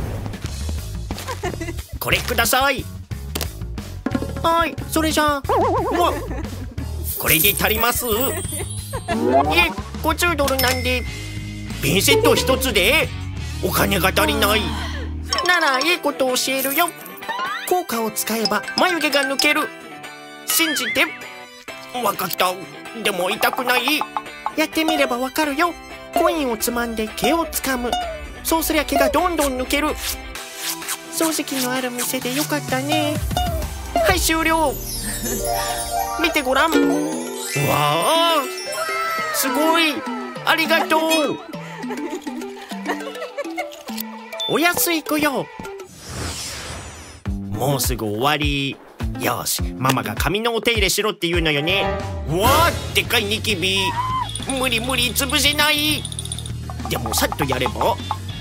これください。はい、それじゃあ、うわ、これで足ります？いえ、ごじゅうドルなんで。ピンセット一つでお金が足りない。ならいいことを教えるよ。効果を使えば眉毛が抜ける。信じて。わかった。でも痛くない。やってみればわかるよ。コインをつまんで毛をつかむ。そうすりゃ毛がどんどん抜ける。掃除機のある店でよかったね。はい、終了。見てごらん。うわあ、すごい。ありがとう。お安い子よ。もうすぐ終わり。よし、ママが髪のお手入れしろって言うのよね。うわー、でっかいニキビ。無理無理、潰せない。でもさっとやれば。うわ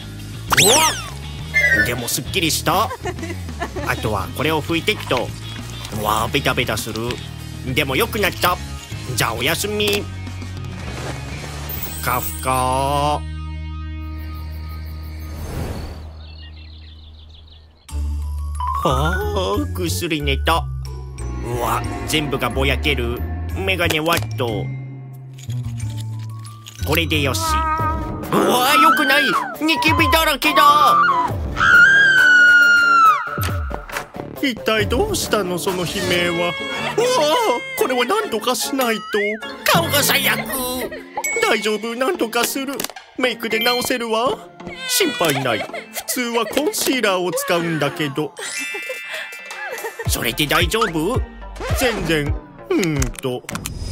っ、でもすっきりした。あとはこれを拭いていくと、うわー、ベタベタする。でも良くなった。じゃあおやすみ。ふかふか。はあ、ぐっすり寝た。うわ、全部がぼやける。メガネワット。これでよし。うわ、よくない。ニキビだらけだ。一体どうしたの、その悲鳴は。うわ、これは何とかしないと。顔が最悪。大丈夫、何とかする。メイクで直せるわ。心配ない。普通はコンシーラーを使うんだけど。それで大丈夫？全然。うーんと。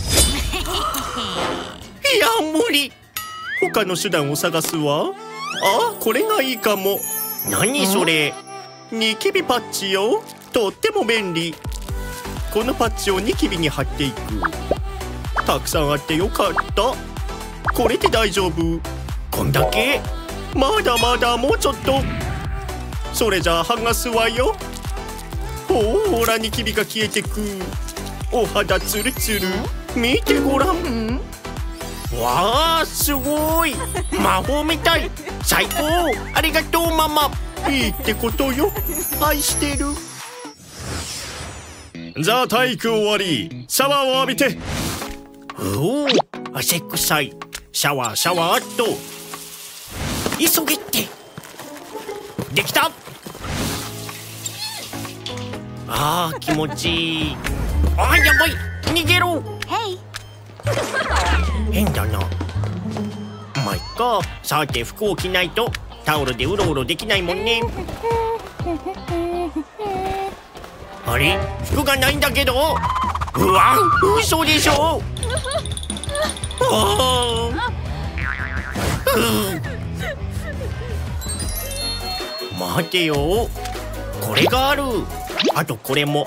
いや、無理。他の手段を探すわ。あ、これがいいかも。何それ？ニキビパッチよ。とっても便利。このパッチをニキビに貼っていく。たくさんあってよかった。これで大丈夫。こんだけ？まだまだ、もうちょっと。それじゃあ剥がすわよ。ほら、ニキビが消えてく。お肌ツルツル。見てごらん。わあ、すごい。魔法みたい。最高。ありがとう、ママ。いいってことよ。愛してる。 じゃあ体育終わり。シャワーを浴びて。 おお、汗臭い。シャワーシャワーっと。急げって。できた。あー、気持ちいい。あー、やばい。逃げろ。変だな。まあ、いっか。さて、服を着ないとタオルでうろうろできないもんね。あれ、服がないんだけど。うわ、嘘でしょ。あー、待てよ。これがある。あとこれも。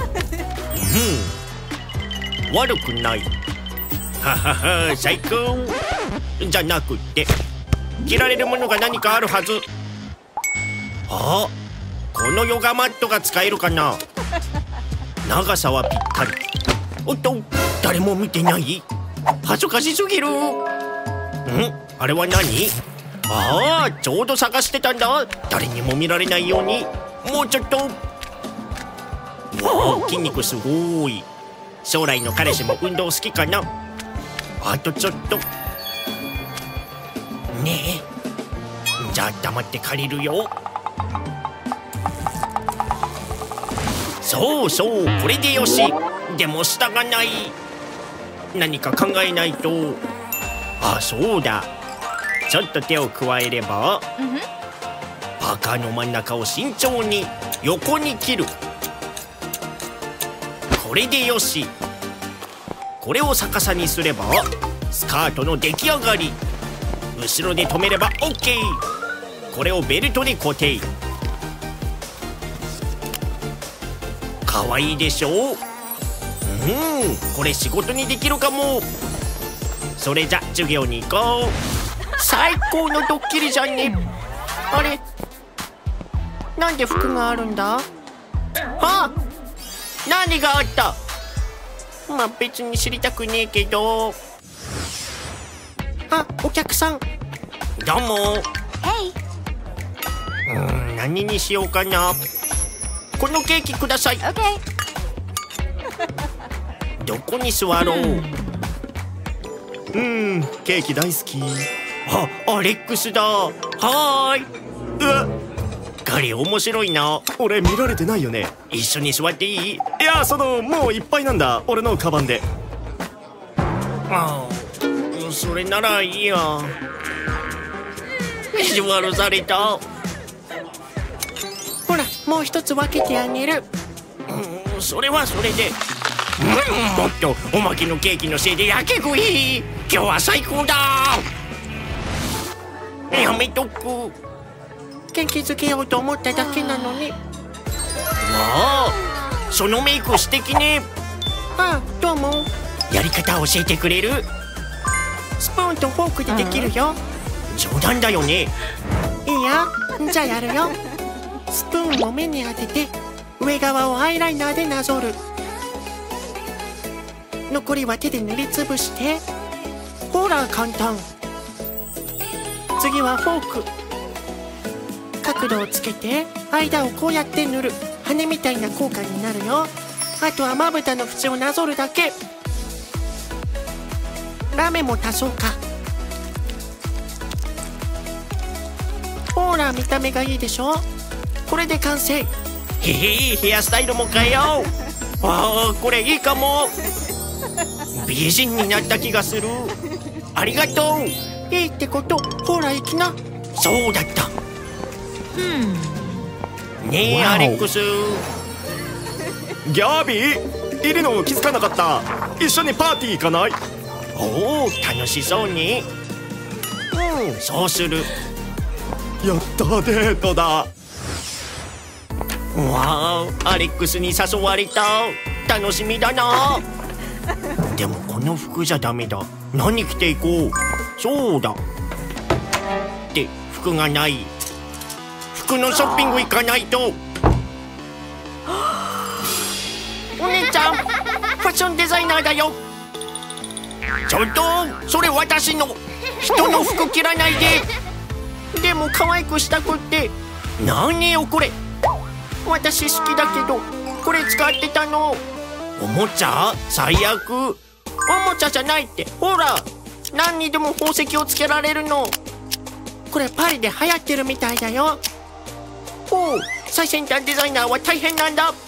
うん、悪くない。ははは、最高。じゃなくて、着られるものが何かあるはず。あ、このヨガマットが使えるかな。長さはぴったり。おっと、誰も見てない。恥ずかしすぎる。ん、あれは何？ああ、ちょうど探してたんだ。誰にも見られないように。もうちょっと。わあ、筋肉すごい。将来の彼氏も運動好きかな。あとちょっと。ねえ、じゃあ黙って借りるよ。そうそう、これでよし。でも下がない。何か考えないと。あ、そうだ。ちょっと手を加えれば、パーカーの真ん中を慎重に横に切る。これでよし。これを逆さにすればスカートの出来上がり。後ろで止めれば OK。 これをベルトで固定。かわいいでしょう。うん、これ仕事にできるかも。それじゃ授業に行こう。最高のドッキリじゃんね。あれ、なんで服があるんだ。あ、何があった。まあ別に知りたくねえけど。 あ、お客さん。どうも。うーん、何にしようかな。このケーキください。どこに座ろう。 うん、ケーキ大好き。 あ、アレックスだ。はーい。うわ、彼面白いな。 俺見られてないよね。 一緒に座っていい？ いや、そのもういっぱいなんだ、俺のカバンで。 ああ、それならいいや。意地悪された。ほら、もう一つ分けてあげる。うん、それはそれで。うん、もっとおまけのケーキのせいでやけ食い。今日は最高だ。やめとく。元気づけようと思っただけなのに。わあ、そのメイク素敵ね。ああ、どうも。やり方教えてくれる？スプーンとフォークでできるよ。冗談だよね。いいや、じゃあやるよ。スプーンを目に当てて上側をアイライナーでなぞる。残りは手で塗りつぶして。ほら簡単。次はフォーク。角度をつけて間をこうやって塗る。羽みたいな効果になるよ。あとはまぶたの縁をなぞるだけ。ラメも足そうか。ほら見た目がいいでしょ。これで完成。へへ、ヘアスタイルも変えよう。ああ、これいいかも。美人になった気がする。ありがとう。いいってこと。ほら行きな。そうだった。ねえアレックス。 ギャビー、いるの気づかなかった。一緒にパーティー行かない？ おお、楽しそうに。うん、そうする。 やったー、デートだ。 わあ、アレックスに誘われた。楽しみだな。でもこの服じゃダメだ。何着ていこう。そうだ。って服がない。服のショッピング行かないと。お姉ちゃん、ファッションデザイナーだよ。ちょっと、それ私の。人の服着らないで。でも可愛くしたくって。何よこれ。私好きだけどこれ使ってたの。おもちゃ？最悪。おもちゃじゃないって。ほら、何にでも宝石をつけられるの。これパリで流行ってるみたいだよ。おう、最先端デザイナーは大変なんだ。わ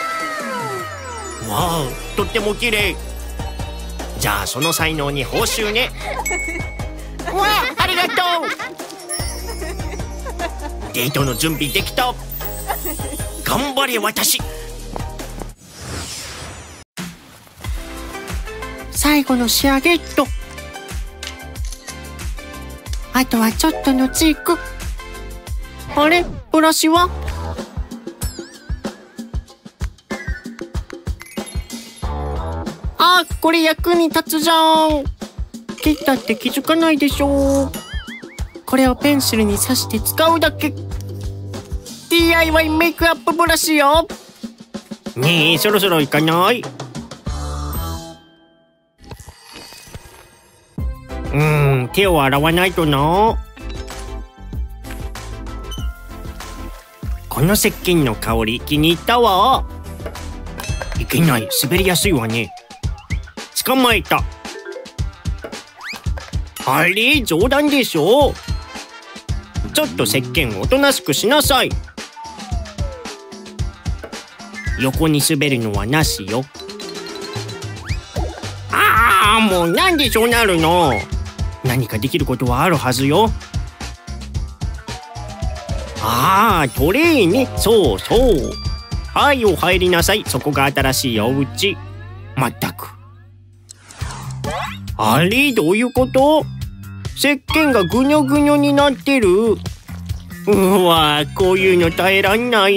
あ、とっても綺麗。じゃあその才能に報酬ね。わあ、ありがとう。デートの準備できた。頑張れ私。最後の仕上げっと。あとはちょっとのチーク。あれ、ブラシは？あ、これ役に立つじゃん。切ったって気づかないでしょ。これをペンシルに刺して使うだけ。 ディーアイワイ メイクアップブラシよ。ねえ、そろそろ行かない？うーん、手を洗わないとな。この石鹸の香り気に入ったわ。いけない、滑りやすいわね。捕まえた。あれ、冗談でしょ。ちょっと石鹸おとなしくしなさい。横に滑るのはなしよ。ああ、もうなんでそうなるの。何かできることはあるはずよ。ああ、トレイね。そうそう。はい、お入りなさい。そこが新しいお家。まったく。あれ、どういうこと？石鹸がぐにょぐにょになってる。うわ、こういうの耐えらんない。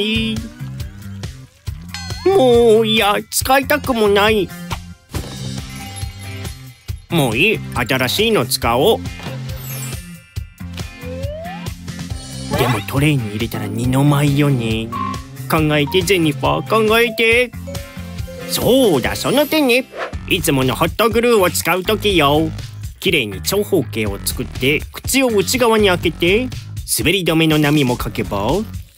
もういや、使いたくもない。もういい、新しいの使おう。でもトレイに入れたら二の舞よね。考えてジェニファー、考えて。そうだ、その手ね。いつものホットグルーを使うときよ。 きれいに長方形を作って口を内側に開けて滑り止めの波もかけば、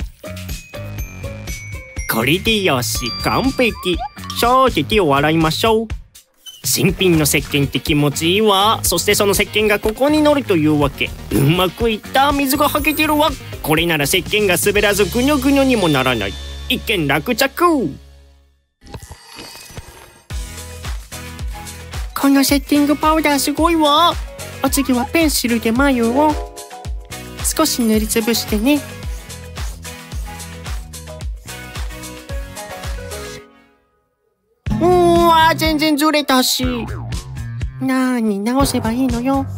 これでよし、完璧。さて手を洗いましょう。新品の石鹸って気持ちいいわ。そしてその石鹸がここに乗るというわけ。うまくいった。水がはけてるわ。これなら石鹸が滑らずぐにょぐにょにもならない。一件落着。このセッティングパウダーすごいわ。お次はペンシルで眉を少し塗りつぶしてね。うわ、全然ずれたし。なーに直せばいいのよ。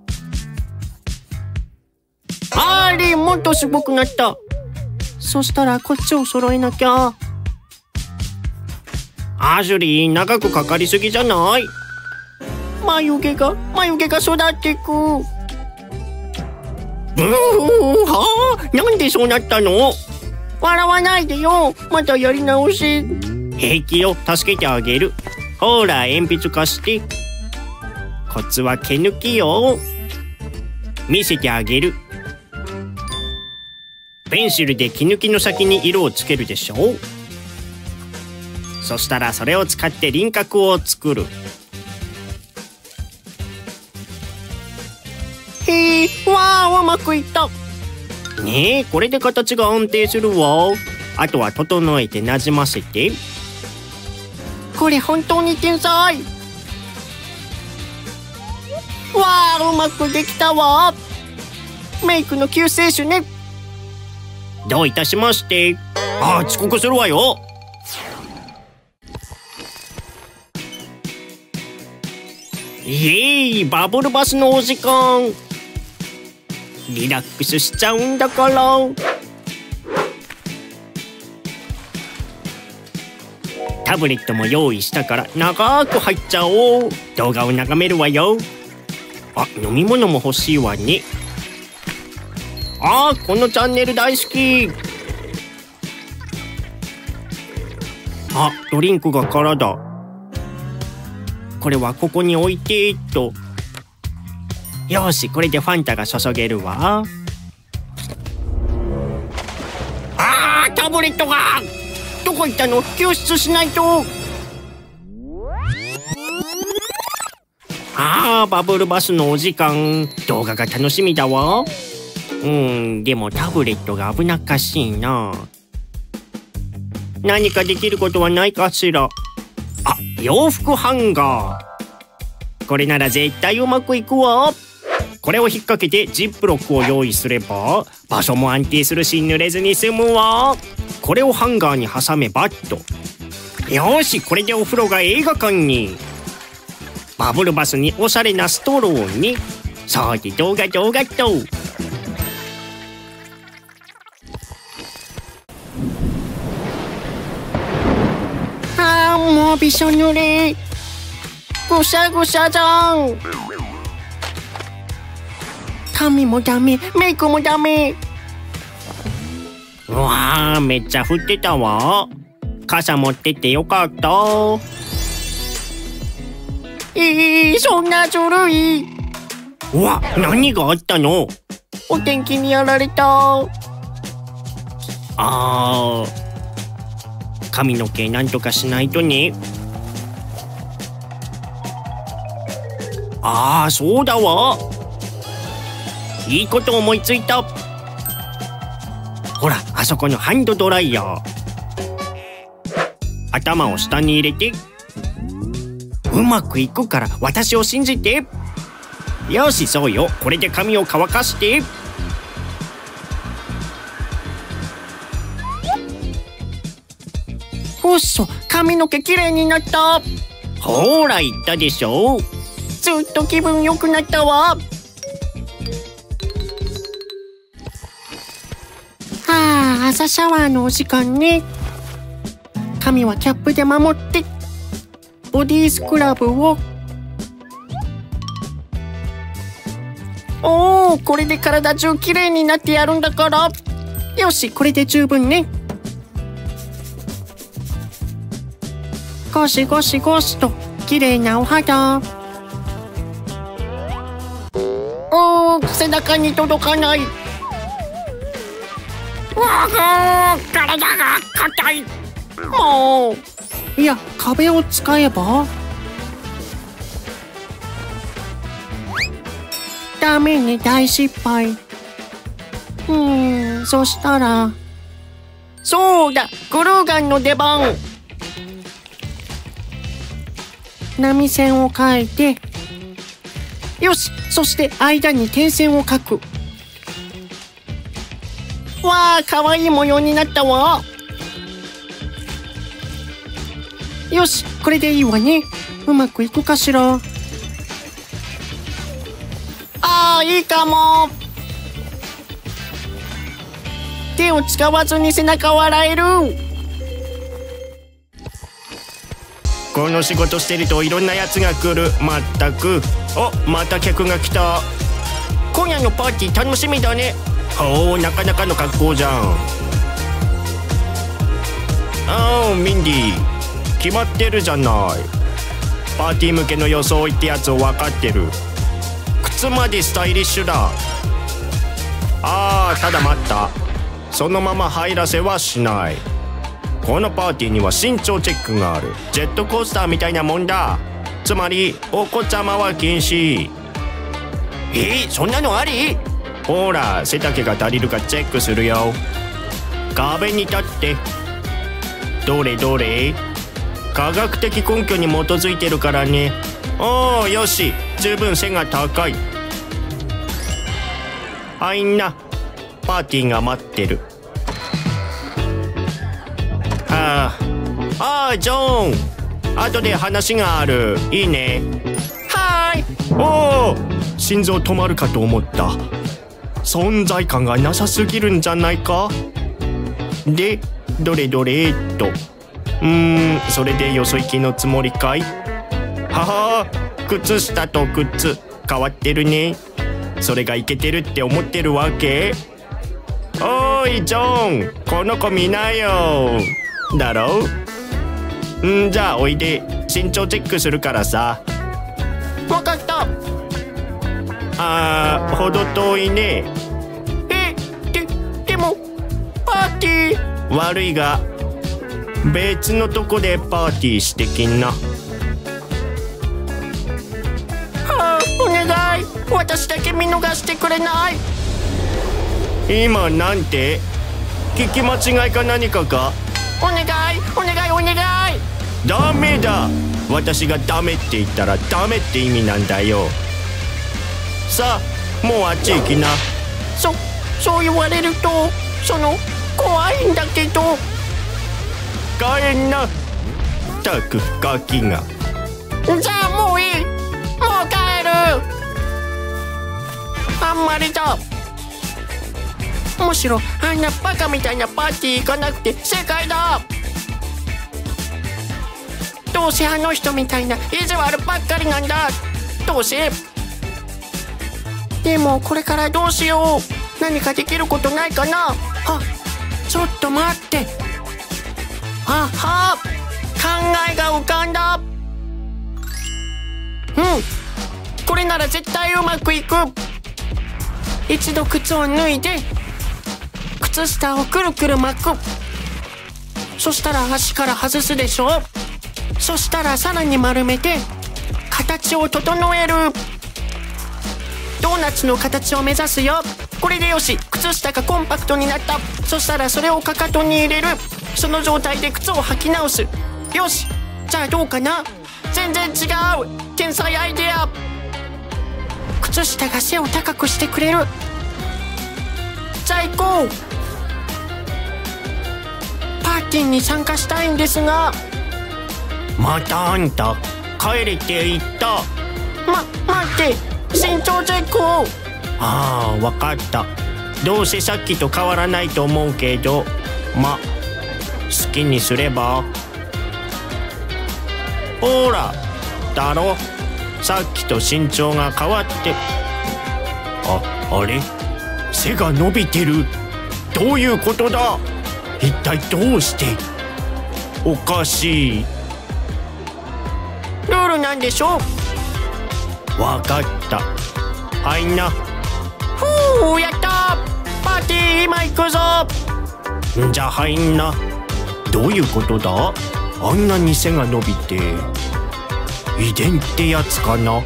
あれ、もっとすごくなった。そしたらこっちを揃えなきゃ。アシュリー、長くかかりすぎじゃない？眉毛が眉毛が育ってく。ブーはあ、なんでそうなったの？笑わないでよ。またやり直し。平気よ、助けてあげる。ほら、鉛筆貸して。コツは毛抜きよ。見せてあげる。ペンシルで毛抜きの先に色をつけるでしょ。そしたらそれを使って輪郭を作る。へえ、わあ、うまくいった。ねえ、これで形が安定するわ。あとは整えてなじませて。これ本当に天才。わあ、うまくできたわ。メイクの救世主ね。どういたしまして。ああ、遅刻するわよ。イエーイ、バブルバスのお時間。リラックスしちゃうんだから。タブレットも用意したから長く入っちゃおう。動画を眺めるわよ。あ、飲み物も欲しいわね。あ、このチャンネル大好き。あ、ドリンクが空だ。これはここに置いてっと。よし、これでファンタが注げるわ。あー、タブレットがどこ行ったの？救出しないと。あー、バブルバスのお時間。動画が楽しみだわ。うん、でもタブレットが危なっかしいな。何かできることはないかしら。あ、洋服ハンガー。これなら絶対うまくいくわ。これを引っ掛けてジップロックを用意すれば場所も安定するし濡れずに済むわ。これをハンガーに挟めばっと。よし、これでお風呂が映画館に。バブルバスにおしゃれなストローに。さて動画動画と。あー、もうびしょ濡れ。ぐしゃぐしゃじゃん。髪もダメ、メイクもダメ。うわー、めっちゃ降ってたわ。傘持ってってよかった。えー、そんなずるい。うわ、何があったの？お天気にやられた。あー、髪の毛なんとかしないとね。あー、そうだわ。いいこと思いついた。ほら、あそこのハンドドライヤー。頭を下に入れて。うまくいくから私を信じて。よし、そうよ。これで髪を乾かして。おっそ、髪の毛きれいになった。ほら、言ったでしょ。ずっと気分良くなったわ。はあ、朝シャワーのお時間ね。髪はキャップで守って。ボディスクラブを。おー、これで体中きれいになってやるんだから。よし、これで十分ね。ゴシゴシゴシときれいなお肌。 背中に届かない。わあ、体が硬い。もういや、壁を使えば。ダメね、大失敗。うーん、そしたらそうだ、グルーガンの出番。波線を描いて、よし、そして間に点線を描く。わあ、かわいい模様になったわ。よし、これでいいわね。うまくいくかしら。ああ、いいかも。手を使わずに背中を洗える。この仕事してるといろんなやつが来る。まったく。お、また客が来た。今夜のパーティー楽しみだね。おお、なかなかの格好じゃん。ああ、ミンディ、決まってるじゃない。パーティー向けの装いってやつを分かってる。靴までスタイリッシュだ。ああ、ただ待った。そのまま入らせはしない。このパーティーには身長チェックがある。ジェットコースターみたいなもんだ。つまりお子ちゃまは禁止。えー、そんなのあり？ほら、背丈が足りるかチェックするよ。壁に立って。どれどれ、科学的根拠に基づいてるからね。おー、よし、十分背が高い。はいな、パーティーが待ってる。ああ、ああ、ジョーン、後で話がある。いいね。はーい。おお、心臓止まるかと思った。存在感がなさすぎるんじゃないか。で、どれどれっと。うーん、それでよそ行きのつもりかい？はは、靴下と靴変わってるね。それがイケてるって思ってるわけ？おーい、ジョーン、この子見なよ。だろう？ん、じゃあおいで、身長チェックするからさ。わかった。あー、ほど遠いね。え、で、でもパーティー。悪いが別のとこでパーティーしてきな。はあ、お願い、私だけ見逃してくれない？今なんて？聞き間違いか何かか？お願い、お願い、お願い。ダメだ。私がダメって言ったらダメって意味なんだよ。さあ、もうあっち行きな。そ、そう言われると、その、怖いんだけど。帰んな。たく、ガキが。じゃあもういい。もう帰る。あんまりだ。むしろあんなバカみたいなパーティー行かなくて正解だ。どうせあの人みたいな意地悪ばっかりなんだ。どうせ。でもこれからどうしよう。何かできることないかな。あ、ちょっと待って。あは、考えが浮かんだ。うん、これなら絶対うまくいく。一度靴を脱いで靴下をくるくる巻く。そしたら足から外すでしょ。そしたらさらに丸めて形を整える。ドーナツの形を目指すよ。これでよし、靴下がコンパクトになった。そしたらそれをかかとに入れる。その状態で靴を履き直す。よし、じゃあどうかな。全然違う。天才アイデア。靴下が背を高くしてくれる。じゃあ行こう。パーティーに参加したいんですが。またあんた、帰れって言った。ま、待って、身長チェックを。ああ、わかった。どうせさっきと変わらないと思うけど、ま、好きにすれば。ほら、だろ、さっきと身長が変わって。あ、あれ、背が伸びてる。どういうことだ。一体どうして。おかしい。ルールなんでしょ。わかった。はいな。 おー、やったー。パーティー今行くぞ。んじゃ入んな。どういうことだ。あんなに背が伸びて遺伝ってやつかな。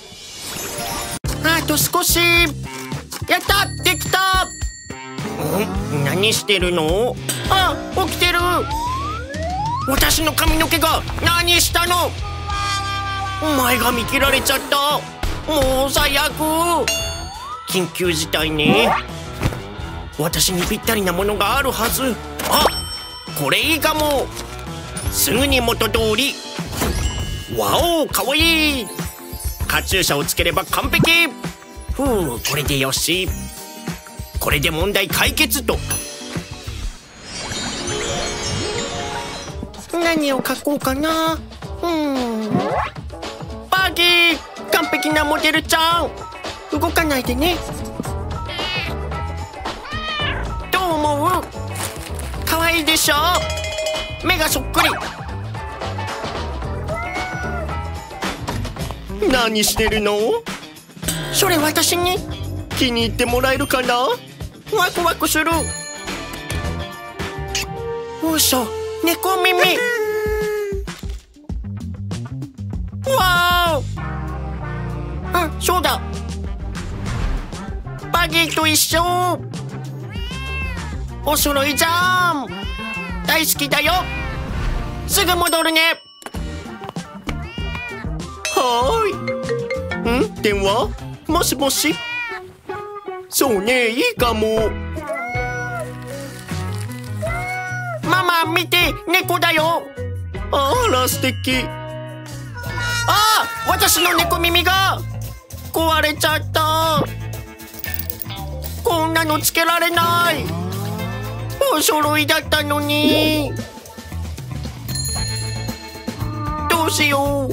あと少し。やった、できた。ん何してるの。あ、起きてる。私の髪の毛が何したの。前髪切られちゃった。もう最悪。緊急事態ね。私にぴったりなものがあるはず。あ、これいいかも。すぐに元通り。わお、かわいい。カチューシャをつければ完璧。ふう、これでよし。これで問題解決と。何を描こうかな。うんバギー、完璧なモデルちゃん。動かないでね。どう思う。可愛いでしょ。目がそっくり。何してるの。それ私に気に入ってもらえるかな。ワクワクする。嘘、猫耳。わー。あ、そうだ。バギーと一緒。お揃いじゃん。大好きだよ。すぐ戻るね。はーい。ん、電話。もしもし。そうね、いいかも。ママ見て、猫だよ。あら素敵。ああ、私の猫耳が壊れちゃった。こんなのつけられない。お揃いだったのに。どうしよう。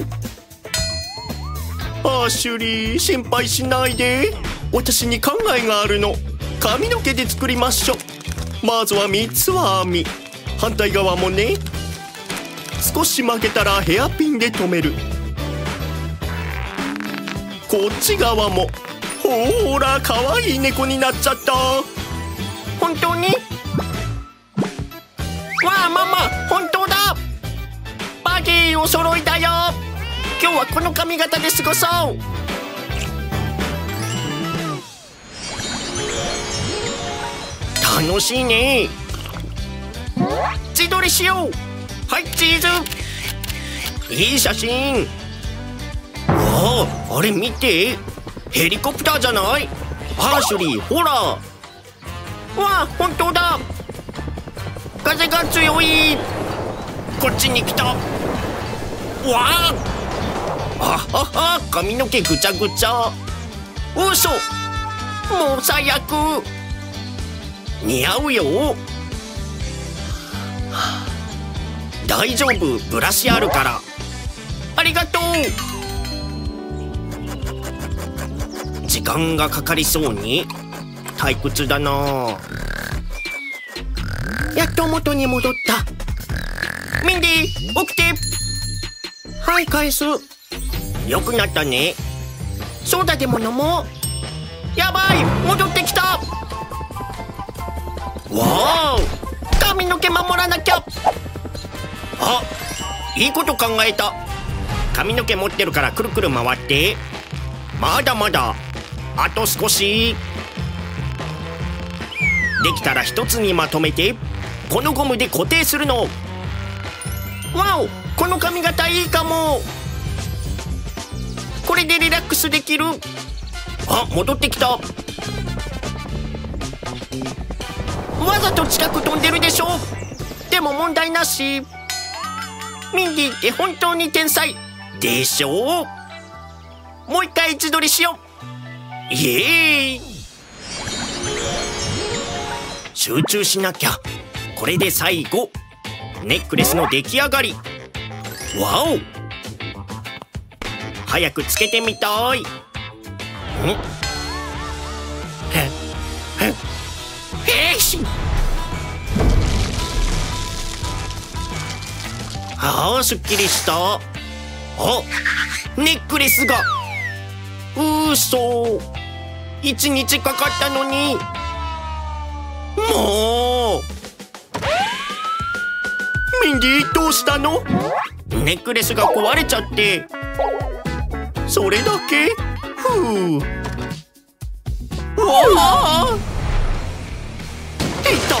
アシュリー、心配しないで。私に考えがあるの。髪の毛で作りましょう。まずは三つ編み。反対側もね。少し曲げたらヘアピンで留める。こっち側も。ほーら、かわいい猫になっちゃった。本当に。わあ、ママ、本当だ。バギーお揃いだよ。今日はこの髪型で過ごそう。楽しいね。自撮りしよう。はい、チーズ。いい写真。ああ、あれ見て。ヘリコプターじゃない。アーシュリー、ほら。わあ、本当だ。風が強い。こっちに来た。わあ。あはは、髪の毛ぐちゃぐちゃ。嘘。もう最悪。似合うよ。大丈夫、ブラシあるから。ありがとう。時間がかかりそうに退屈だな。やっと元に戻った。ミンディ、起きて。はい、返す。よくなったね。ソーダでも飲もう。やばい、戻ってきた。わーお、髪の毛守らなきゃ。あ、いいこと考えた。髪の毛持ってるからくるくる回って。まだまだ、あと少し。できたら一つにまとめてこのゴムで固定するの。わお、この髪型いいかも。これでリラックスできる。あ、戻ってきた。わざと近く飛んでるでしょ。でも問題なし。ミンディって本当に天才でしょ。もう一回自撮りしよう。イエーイ。集中しなきゃ。これで最後。ネックレスの出来上がり。わお、早くつけてみたい。ん？へへへいし。ああ、すっきりした。あ、ネックレスが。うそ。 一日かかったのに。もうミンディ、どうしたの？ネックレスが壊れちゃって。それだけ？ふう。わあ、いた。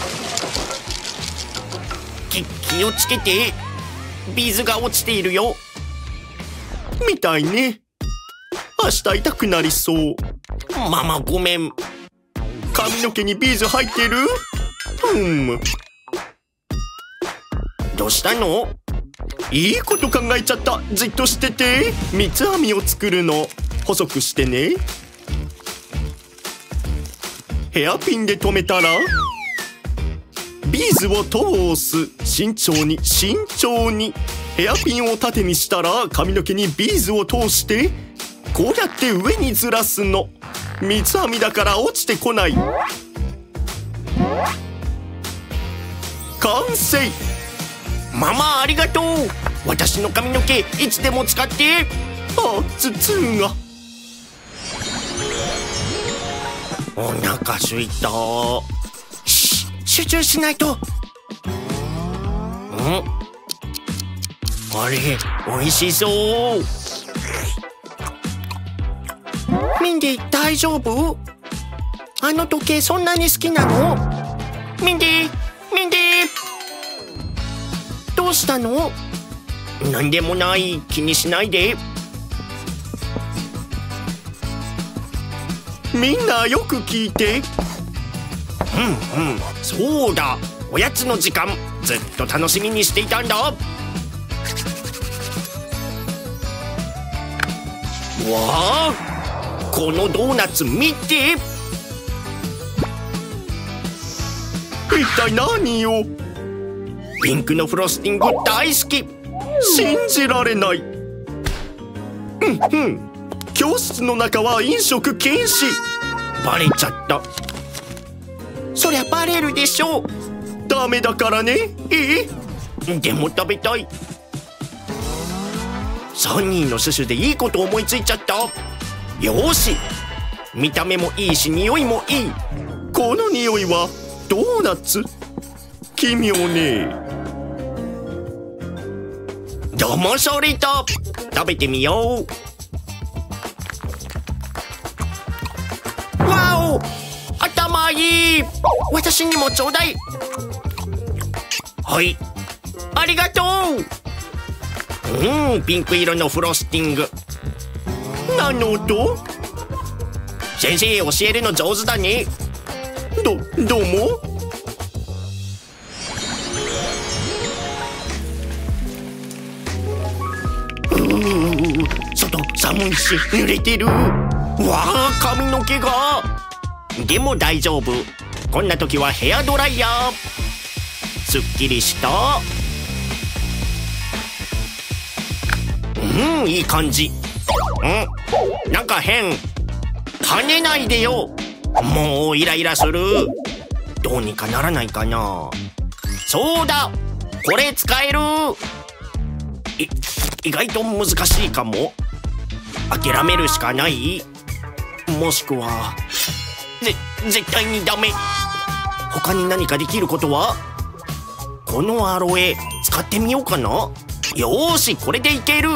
き気をつけて。ビーズが落ちているよ。みたいね。明日痛くなりそう。ママごめん。髪の毛にビーズ入ってる？うん。どうしたの？いいこと考えちゃった。じっとしてて。三つ編みを作るの。細くしてね。ヘアピンで留めたらビーズを通す。慎重に慎重に。ヘアピンを縦にしたら髪の毛にビーズを通してこうやって上にずらすの。三つ編みだから落ちてこない。完成。ママありがとう。私の髪の毛いつでも使って。あ、頭痛が。お腹すいた。し集中しないと。んあれ、美味しそう。ミンディ、大丈夫？あの時計そんなに好きなの？ミンディ、ミンディ、どうしたの？なんでもない。気にしないで。みんなよく聞いて。うんうん、そうだ。おやつの時間、ずっと楽しみにしていたんだ。わあ、このドーナツ見て。一体何よ。ピンクのフロスティング大好き。信じられない。うんうん。教室の中は飲食禁止。バレちゃった。そりゃバレるでしょう。ダメだからね。ええ、でも食べたい。さんにんのシュシュでいいこと思いついちゃった。よーし、見た目もいいし匂いもいい。この匂いはドーナツ。奇妙ね。騙された。食べてみよう。わお、頭いい。私にもちょうだい。はい、ありがとう。うん、ピンク色のフロスティング。何の音？先生教えるの上手だね。ど、どうも。うー、外寒いし濡れてる。わあ、髪の毛が。でも大丈夫。こんな時はヘアドライヤー。すっきりした。うん、いい感じ。ん、なんか変。跳ねないでよ。もうイライラする。どうにかならないかな。そうだ、これ使える。い意外と難しいかも。諦めるしかない。もしくはぜ絶対にダメ。他に何かできることは？このアロエ使ってみようかな。よーし、これでいける。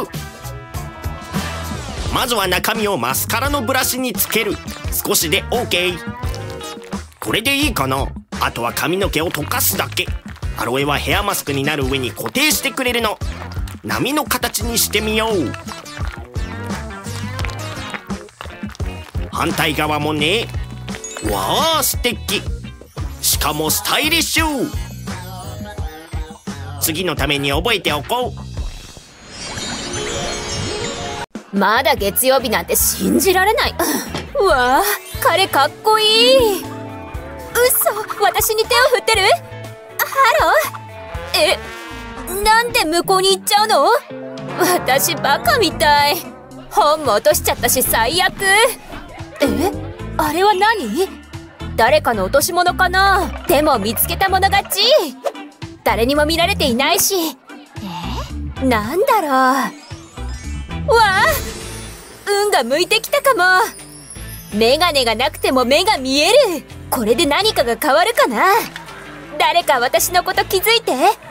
まずは中身をマスカラのブラシにつける。少しで オーケー。 これでいいかな。あとは髪の毛を溶かすだけ。アロエはヘアマスクになる上に固定してくれるの。波の形にしてみよう。反対側もね。わあ、素敵。しかもスタイリッシュ。次のために覚えておこう。まだ月曜日なんて信じられない。うわあ、彼かっこいい。嘘、私に手を振ってる？ハロー。え、なんで向こうに行っちゃうの？私バカみたい。本も落としちゃったし最悪。え、あれは何？誰かの落とし物かな？でも見つけた者勝ち。誰にも見られていないし。え、なんだろう。わあ、運が向いてきたかも。 メガネがなくても目が見える。これで何かが変わるかな。誰か私のこと気づいて。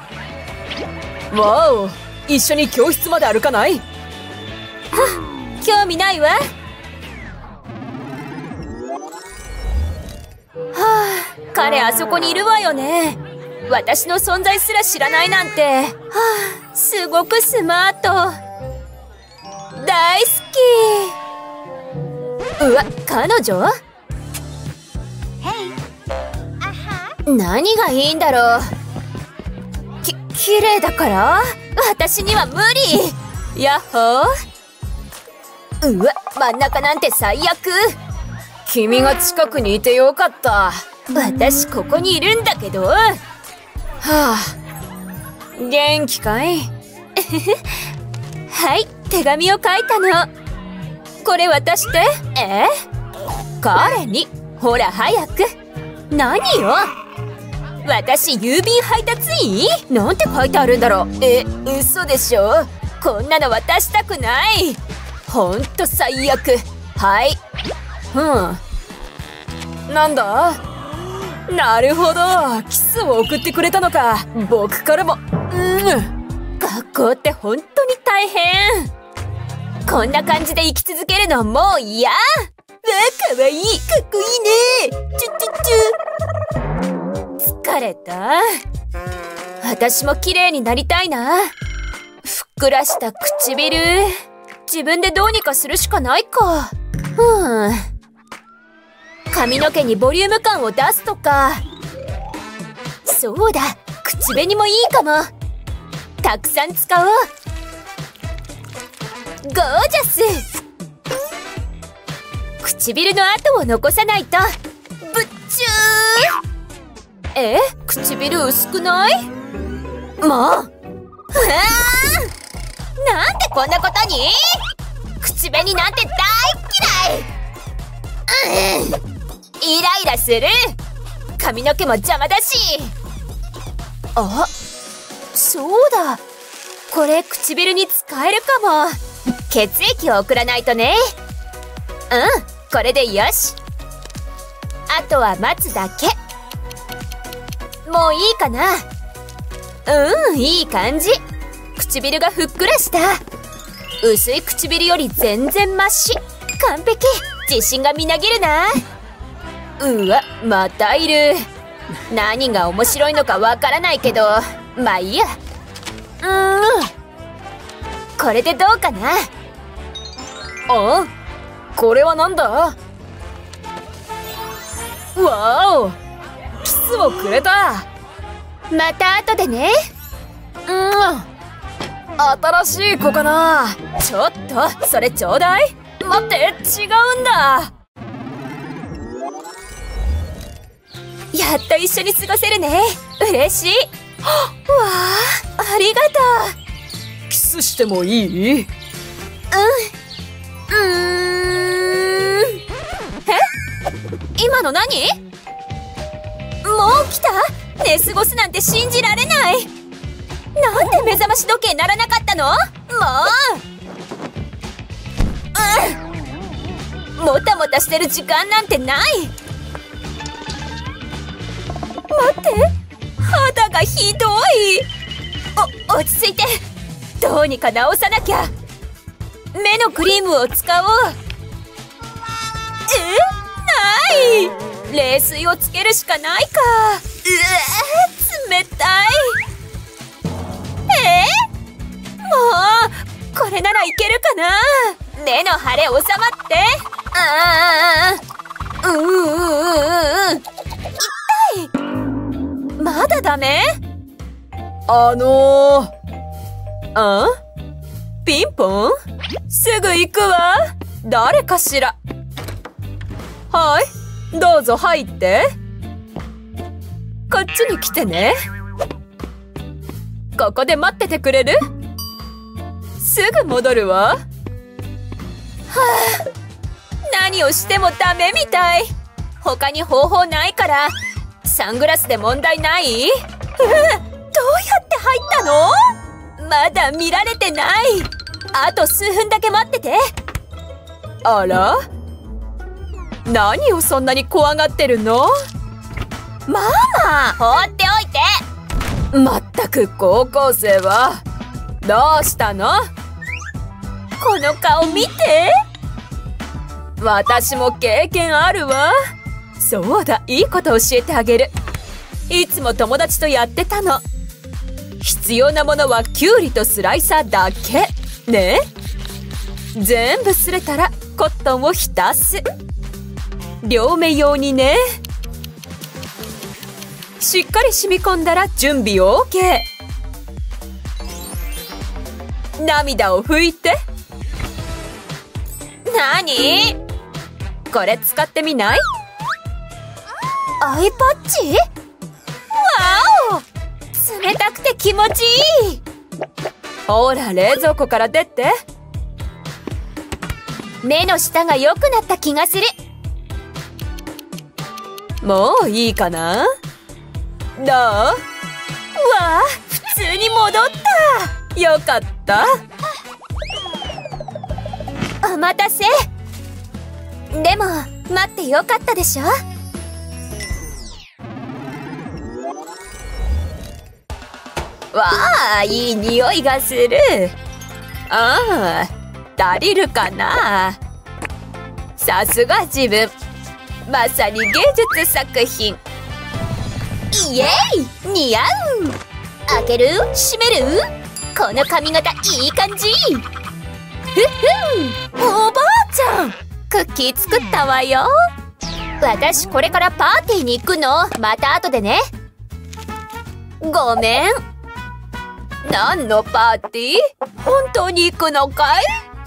わお、一緒に教室まで歩かない？はっ、興味ないわ。はあ、彼あそこにいるわよね。私の存在すら知らないなんて。はあ、すごくスマート。大好き。うわ、彼女？何がいいんだろう。き、綺麗だから？私には無理。やっほー。うわ、真ん中なんて最悪。 君が近くにいてよかった。 私ここにいるんだけど。はあ、元気かい？ はい、手紙を書いたの。これ渡して。え？彼に。ほら早く。何よ。私郵便配達員？なんて書いてあるんだろう。え、嘘でしょ。こんなの渡したくない。ほんと最悪。はい。 うん。なんだ？なるほど、キスを送ってくれたのか。僕からも。うん。 学校って本当に大変。こんな感じで生き続けるのもう嫌。わあ、かわいい。かっこいいね。チュチュチュ。疲れた。私も綺麗になりたいな。ふっくらした唇。自分でどうにかするしかないか。うん。髪の毛にボリューム感を出すとか。そうだ、口紅もいいかも。たくさん使おう。ゴージャス。唇の跡を残さないと。ぶっちゅー。え、唇薄くない？もう。うわー、なんでこんなことに？口紅なんて大嫌い。うん、イライラする。髪の毛も邪魔だし。あ、そうだ。これ唇に使えるかも。血液を送らないとね。うん、これでよし。あとは待つだけ。もういいかな。うん、いい感じ。唇がふっくらした。薄い唇より全然マシ。完璧。自信がみなぎるな。うわ、またいる。何が面白いのかわからないけど、まあいいや。うーん、これでどうかな。 あ、これはなんだ？わお、キスをくれた。 また後でね。 うん、新しい子かな。 ちょっとそれちょうだい。 待って、違うんだ。 やっと一緒に過ごせるね。嬉しい。わあ、ありがとう。 キスしてもいい？うん。 うーん。え？今の何？もう来た？寝過ごすなんて信じられない。なんで目覚まし時計鳴らなかったの？もう。うん。もたもたしてる時間なんてない。待って。肌がひどい。お、落ち着いて。どうにか直さなきゃ。目のクリームを使おう。え？ない。冷水をつけるしかないか。うえ、冷たい。え？もうこれならいけるかな。目の腫れ収まって。ああ、ううううう、痛い。まだダメ？ あのー、 あ？ピンポン？すぐ行くわ。誰かしら？ はい、どうぞ入って。 こっちに来てね。ここで待っててくれる？すぐ戻るわ。はあ、何をしてもダメみたい。他に方法ないから。サングラスで問題ない？うわ、どうやって入ったの？まだ見られてない。あと数分だけ待ってて。 あら？ 何をそんなに怖がってるの？ ママ、放っておいて。 まったく高校生は。どうしたの？ この顔見て。 私も経験あるわ。そうだ、いいこと教えてあげる。いつも友達とやってたの。必要なものはキュウリとスライサーだけね。全部すれたらコットンを浸す。両目用にね。しっかり染み込んだら準備 OK。 涙を拭いて。 何？ これ使ってみない？ アイパッチ？わお！冷たくて気持ちいい。 ほら、冷蔵庫から出て。 目の下が良くなった気がする。 もういいかな？どう？ わあ、普通に戻った。よかった。 お待たせ。でも待ってよかったでしょ。 わあ、いい匂いがする。ああ、足りるかな。さすが自分。まさに芸術作品。 イエイ！似合う！開ける？閉める？この髪型いい感じ！ふふん！おばあちゃん！クッキー作ったわよ。私これからパーティーに行くの。また後でね。ごめん。 何のパーティー？本当に行くのかい？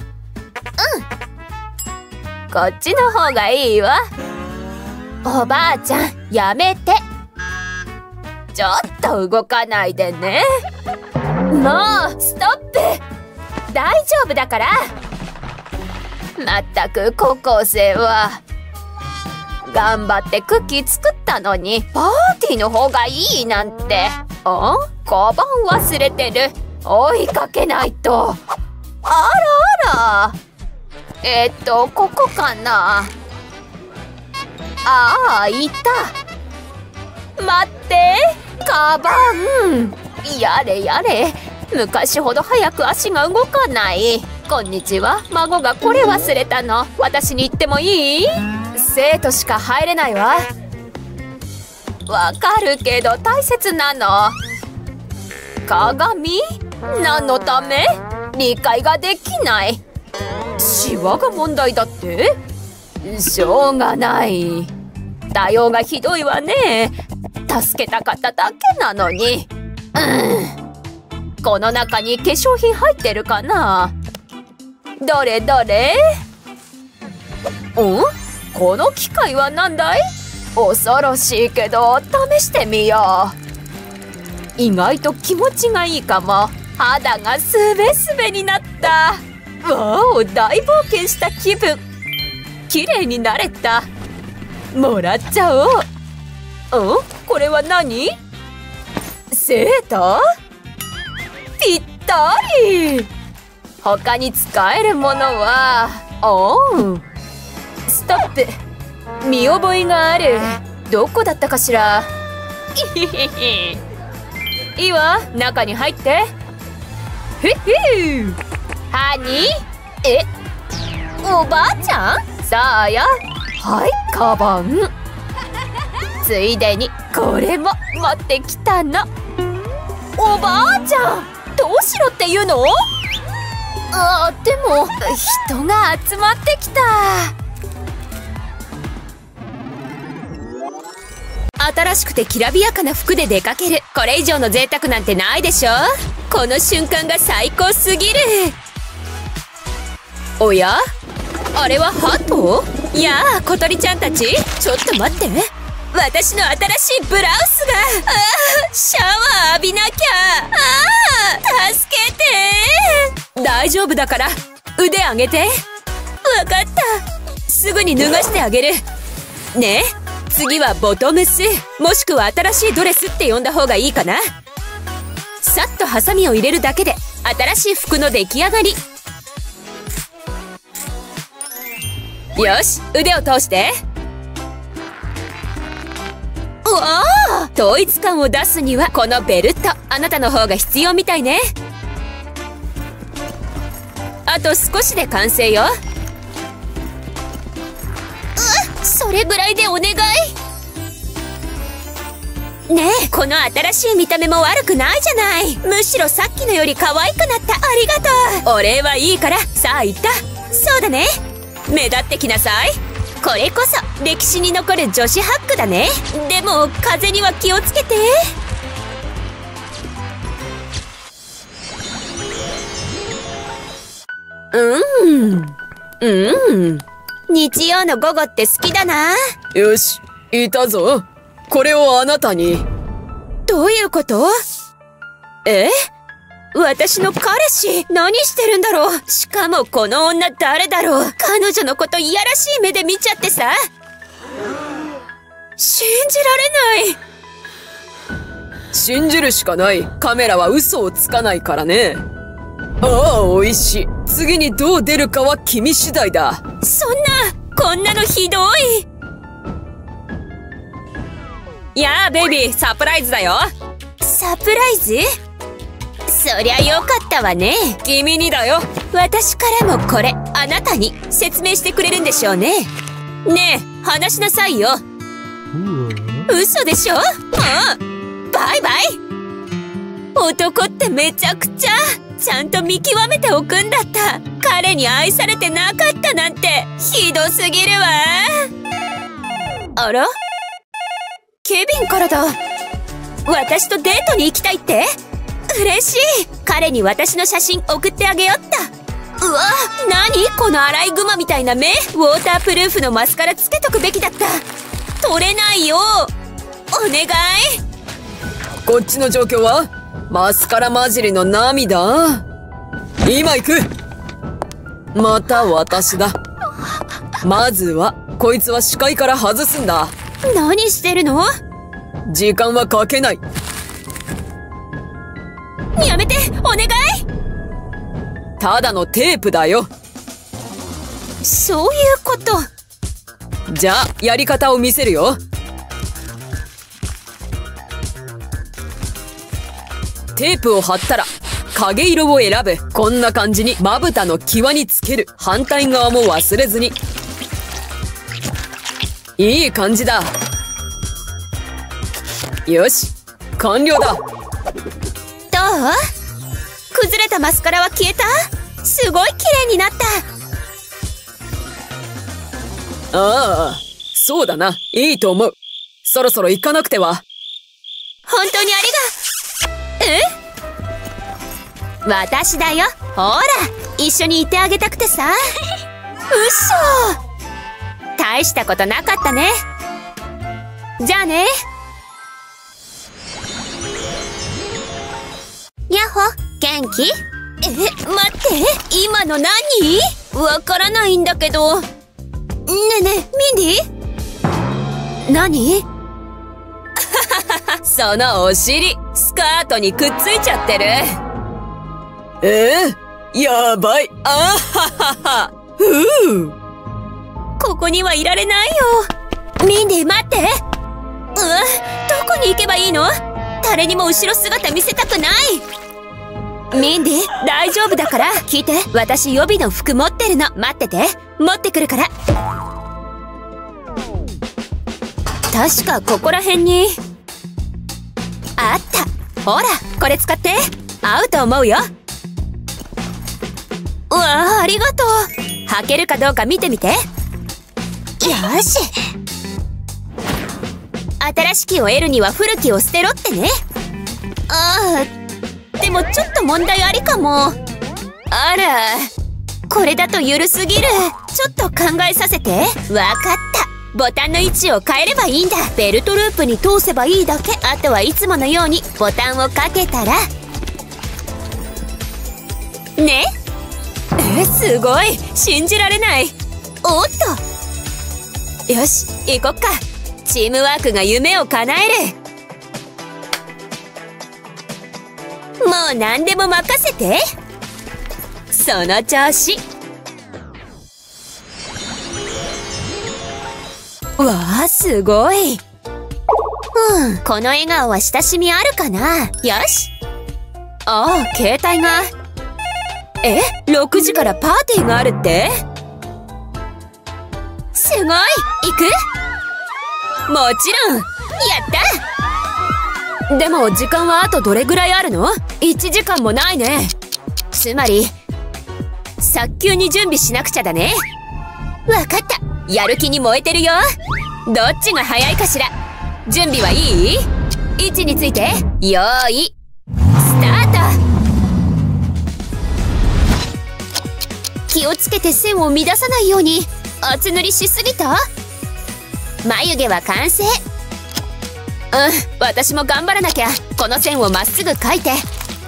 うん。こっちの方がいいわ。おばあちゃん、やめて。 ちょっと動かないでね。 もうストップ。大丈夫だから。 まったく高校生は。頑張ってクッキー作ったのにパーティーの方がいいなんて。あ？カバン忘れてる。追いかけないと。あらあら。えっとここかな。ああ、いた。待って、カバン。やれやれ。昔ほど早く足が動かない。こんにちは。孫がこれ忘れたの。私に言ってもいい？生徒しか入れないわ。わかるけど大切なの。鏡？何のため？理解ができない。シワが問題だって？しょうがない。対応がひどいわね。助けたかっただけなのに。うん。この中に化粧品入ってるかな？どれどれ？うん？この機械は何だい？恐ろしいけど試してみよう。意外と気持ちがいいかも。肌がすべすべになった。わお、大冒険した気分。綺麗になれた。もらっちゃおう。うん？これは何？セーター？ぴったり。他に使えるものは、おう。ストップ。見覚えがある。どこだったかしら。いいわ、中に入って。ふふー。ハニー？え？おばあちゃん？さあや。はい、カバン。ついでにこれも持ってきたの。おばあちゃん、どうしろっていうの？あ、でも人が集まってきた。新しくてきらびやかな服で出かける。これ以上の贅沢なんてないでしょ。この瞬間が最高すぎる。おや？あれはハト？やあ、小鳥ちゃんたち、ちょっと待って。私の新しいブラウスが。ああ、シャワー浴びなきゃ。ああ、助けて。大丈夫だから腕上げて。わかった。すぐに脱がしてあげるね。え、次はボトムス、もしくは新しいドレスって呼んだ方がいいかな。さっとハサミを入れるだけで新しい服の出来上がり。よし、腕を通して。 うわあ、統一感を出すにはこのベルト、あなたの方が必要みたいね。あと少しで完成よ。うっ、それぐらいでお願いねえ、この新しい見た目も悪くないじゃない。むしろさっきのより可愛くなった。ありがとう。お礼はいいから、さあ行った。そうだね、目立ってきなさい。これこそ歴史に残る女子ハックだね。でも風には気をつけて。うんうん日曜の午後って好きだな。 よし、いたぞ。これをあなたに。 どういうこと？え？私の彼氏、何してるんだろう。しかもこの女誰だろう。彼女のこといやらしい目で見ちゃってさ。信じられない。 信じるしかない。カメラは嘘をつかないからね。ああ、おいしい。次にどう出るかは君次第だ。 そんな、こんなのひどい。 いやあベイビー、サプライズだよ。 サプライズ？そりゃよかったわね。 君にだよ。 私からもこれ、あなたに説明してくれるんでしょうね。ねえ、話しなさいよ。嘘でしょ？ああ、バイバイ。男ってめちゃくちゃちゃんと見極めておくんだった。彼に愛されてなかったなんてひどすぎるわ。あら？ケビンからだ。私とデートに行きたいって？嬉しい。彼に私の写真送ってあげよった。うわ、何このアライグマみたいな目。ウォータープルーフのマスカラつけとくべきだった。取れないよ、お願い。 こっちの状況はマスカラ混じりの涙。今行く。また私だ。まずはこいつは視界から外すんだ。 何してるの？ 時間はかけない。 やめて、お願い。 ただのテープだよ。 そういうこと。 じゃあやり方を見せるよ。テープを貼ったら影色を選ぶ。こんな感じにまぶたの際につける。反対側も忘れずに。いい感じだ。よし、完了だ。 どう？崩れたマスカラは消えた？すごい綺麗になった。 ああ、そうだな。いいと思う。そろそろ行かなくては。 本当にありが。え？私だよ。ほら、一緒にいてあげたくてさ。嘘。大したことなかったね。じゃあね。やっほ、元気？え、待って、今の何？わからないんだけど。ねえねえ、ミンディ？何？ そのお尻、スカートにくっついちゃってる。えー、やばい。あははは。ふう。 ここにはいられないよ。ミンディ、待って。うわ、どこに行けばいいの？誰にも後ろ姿見せたくない。ミンディ、大丈夫だから聞いて。私予備の服持ってるの。待ってて、持ってくるから。確かここら辺にあった。ほら、これ使って。合うと思うよ。うわあ、ありがとう。履けるかどうか見てみて。よし。新しきを得るには古きを捨てろってね。ああ、でもちょっと問題ありかも。あら、これだとゆるすぎる。ちょっと考えさせて。わかった。ボタンの位置を変えればいいんだ。ベルトループに通せばいいだけ。あとはいつものようにボタンをかけたらね。え、すごい。信じられない。おっと、よし、行こっか。チームワークが夢を叶える。もう何でも任せて。その調子。わあ、すごい。 うん、この笑顔は親しみあるかな。よし。ああ、携帯が。え、ろくじからパーティーがあるって？すごい！行く？もちろん！やった！でも時間はあとどれぐらいあるの？いちじかんもないね。つまり早急に準備しなくちゃだね。わかった。やる気に燃えてるよ。どっちが早いかしら。準備はいい？位置について。よーいスタート。気をつけて線を乱さないように。厚塗りしすぎた？眉毛は完成。うん、私も頑張らなきゃ。この線をまっすぐ描いて。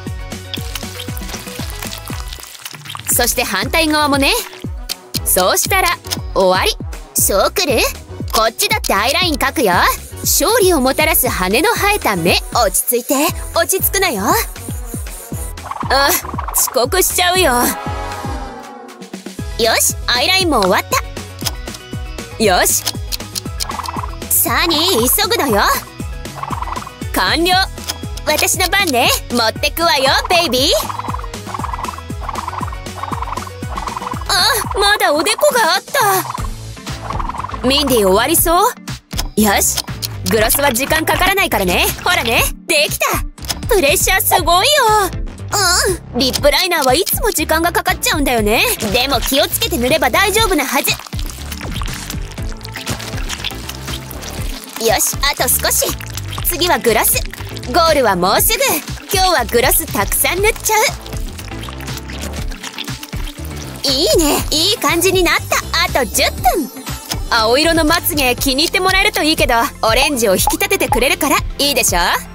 そして反対側もね。そうしたら終わり。そうくる？こっちだってアイライン描くよ。勝利をもたらす羽の生えた目。落ち着いて、落ち着くなよ。あ、遅刻しちゃうよ。よし、アイラインも終わった。よし。さあに急ぐのよ。完了。私の番ね。持ってくわよ、ベイビー。あ、まだおでこがあった。ミンディ終わりそう？よし。グロスは時間かからないからね。ほらね、できた。プレッシャーすごいよ。うん、リップライナーはいつも時間がかかっちゃうんだよね。でも気をつけて塗れば大丈夫なはず。よし、あと少し。次はグロス。ゴールはもうすぐ。今日はグロスたくさん塗っちゃう。いいね、いい感じになった。あとじゅっぷん。青色のまつげ気に入ってもらえるといいけど、オレンジを引き立ててくれるからいいでしょ。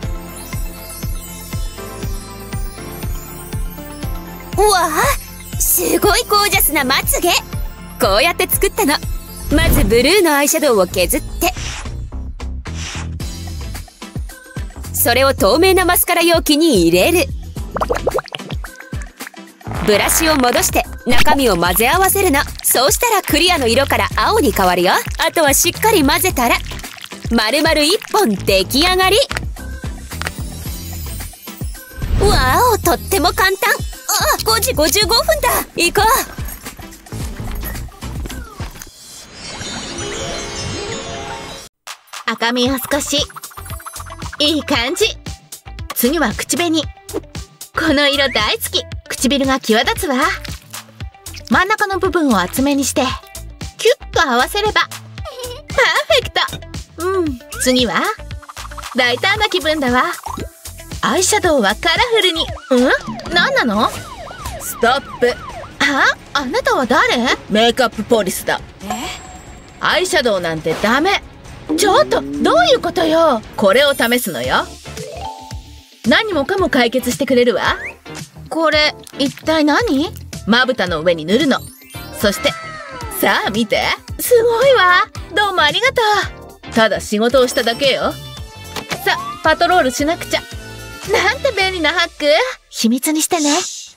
うわあ、すごいゴージャスなまつげ。こうやって作ったの。まずブルーのアイシャドウを削って、それを透明なマスカラ容器に入れる。ブラシを戻して中身を混ぜ合わせるの。そうしたらクリアの色から青に変わるよ。あとはしっかり混ぜたら丸々いっぽん出来上がり。わお、とっても簡単。あ、ごじごじゅうごふんだ。行こう。赤みを少し。いい感じ。次は口紅。この色大好き。唇が際立つわ。真ん中の部分を厚めにしてキュッと合わせればパーフェクト。うん、次は大胆な気分だわ。アイシャドウはカラフルに。うん？何なの？ ストップ。 あ？あなたは誰？ メイクアップポリスだ。アイシャドウなんてダメ。 ちょっと、どういうことよ。 これを試すのよ。何もかも解決してくれるわ。 これ一体何？ まぶたの上に塗るの。そしてさあ見て。 すごいわ。どうもありがとう。ただ仕事をしただけよ。さあパトロールしなくちゃ。 なんて便利なハック。秘密にしてね。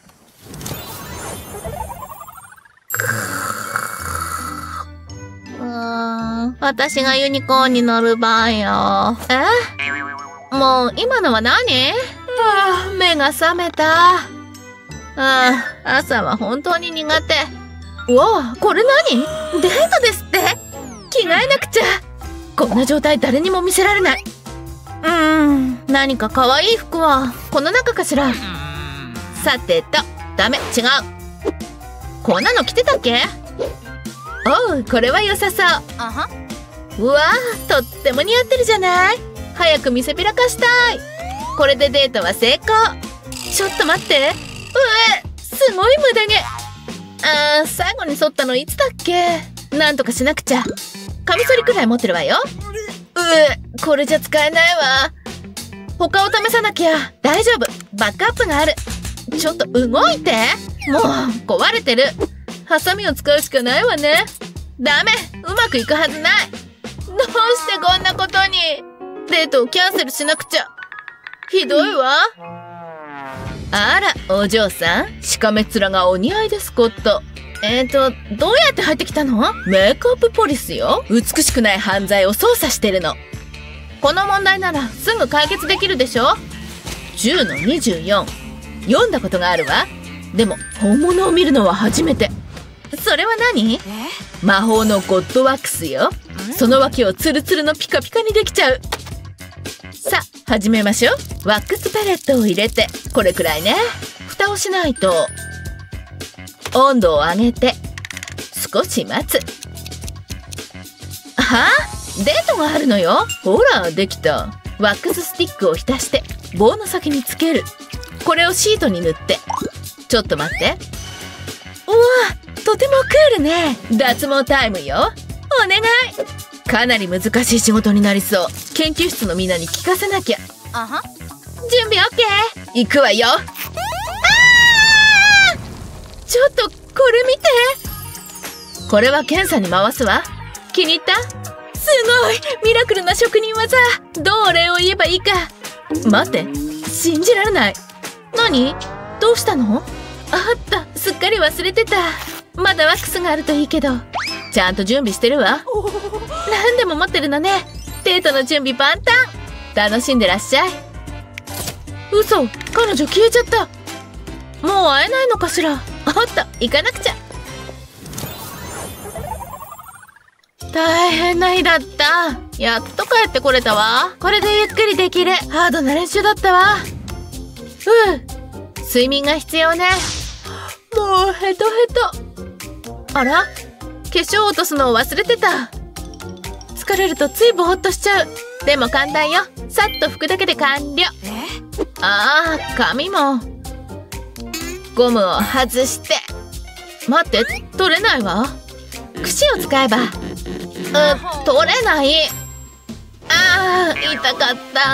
うーん、私がユニコーンに乗る番よ。え？もう今のは何？ああ、目が覚めた。ああ、朝は本当に苦手。うわあ、これ何？デートですって？着替えなくちゃ。こんな状態誰にも見せられない。うーん、何か可愛い服はこの中かしら。さてと、ダメ、違う。こんなの着てたっけ？おう、これは良さそう。うわあ、とっても似合ってるじゃない。早く見せびらかしたい。これでデートは成功。ちょっと待って。うえ、すごい無駄毛。あー、最後に剃ったのいつだっけ？なんとかしなくちゃ。カミソリくらい持ってるわよ。うえ、これじゃ使えないわ。他を試さなきゃ。大丈夫、バックアップがある。ちょっと動いて。もう壊れてる。ハサミを使うしかないわね。ダメ、うまくいくはずない。どうしてこんなことに。デートをキャンセルしなくちゃ。ひどいわ。 あら、お嬢さん、しかめ面がお似合いですこと。 えーと、どうやって入ってきたの？ メイクアップポリスよ。美しくない犯罪を捜査してるの。 この問題ならすぐ解決できるでしょ。じゅうのにじゅうよん、読んだことがあるわ。でも本物を見るのは初めて。それは何？魔法のゴッドワックスよ。その脇をツルツルのピカピカにできちゃう。さあ始めましょう。ワックスペレットを入れて、これくらいね。蓋をしないと。温度を上げて少し待つ。はあ、デートがあるのよ。ほらできた。ワックススティックを浸して棒の先につける。これをシートに塗って。ちょっと待って。うわ、とてもクールね。脱毛タイムよ。お願い。かなり難しい仕事になりそう。研究室のみんなに聞かせなきゃ。 あは。 準備 オーケー。行くわよ。あー、ちょっとこれ見て。これは検査に回すわ。気に入った？すごいミラクルな職人技。どうお礼を言えばいいか。待って、信じられない。何？どうしたの？あった、すっかり忘れてた。まだワックスがあるといいけど。ちゃんと準備してるわ。何でも持ってるのね。デートの準備万端。楽しんでらっしゃい。嘘、彼女消えちゃった。もう会えないのかしら。おっと、行かなくちゃ。大変な日だった。やっと帰ってこれたわ。これでゆっくりできる。ハードな練習だったわ。ふう、睡眠が必要ね。もうヘトヘト。あら、化粧落とすのを忘れてた。疲れるとついぼーっとしちゃう。でも簡単よ。さっと拭くだけで完了。ああ、髪も。ゴムを外して。待って、取れないわ。櫛を使えば。う、取れない。ああ、痛かった。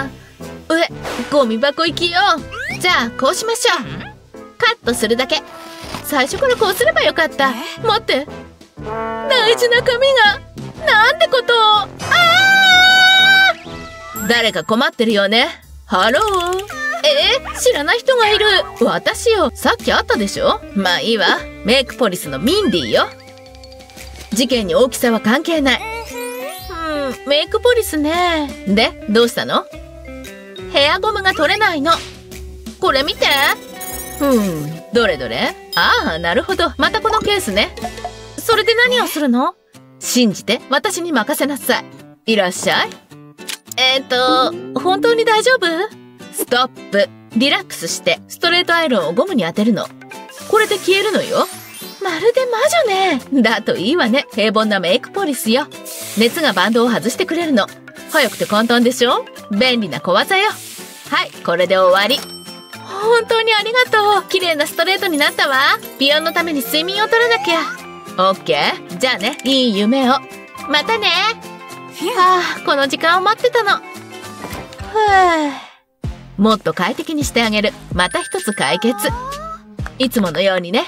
上、ゴミ箱行きよう。じゃあこうしましょう。カットするだけ。最初からこうすればよかった。待って、大事な髪が。なんてことを。ああ、誰か困ってるよね。ハロー。えー、知らない人がいる。私よ、さっき会ったでしょ。まあいいわ。メイクポリスのミンディよ。事件に大きさは関係ない。うん、メイクポリスね。で、どうしたの？ヘアゴムが取れないの。これ見て。うん、どれどれ。ああ、なるほど。またこのケースね。それで何をするの？信じて、私に任せなさい。いらっしゃい。えっと、本当に大丈夫？ストップ。リラックスして、ストレートアイロンをゴムに当てるの。これで消えるのよ。まるで魔女ね。だといいわね。平凡なメイクポリスよ。熱がバンドを外してくれるの。早くて簡単でしょ？便利な小技よ。はい、これで終わり。本当にありがとう。綺麗なストレートになったわ。美容のために睡眠を取らなきゃ。オッケー。じゃあね、いい夢を。またね。はあ、この時間を待ってたの。ふう。もっと快適にしてあげる。また一つ解決。いつものようにね。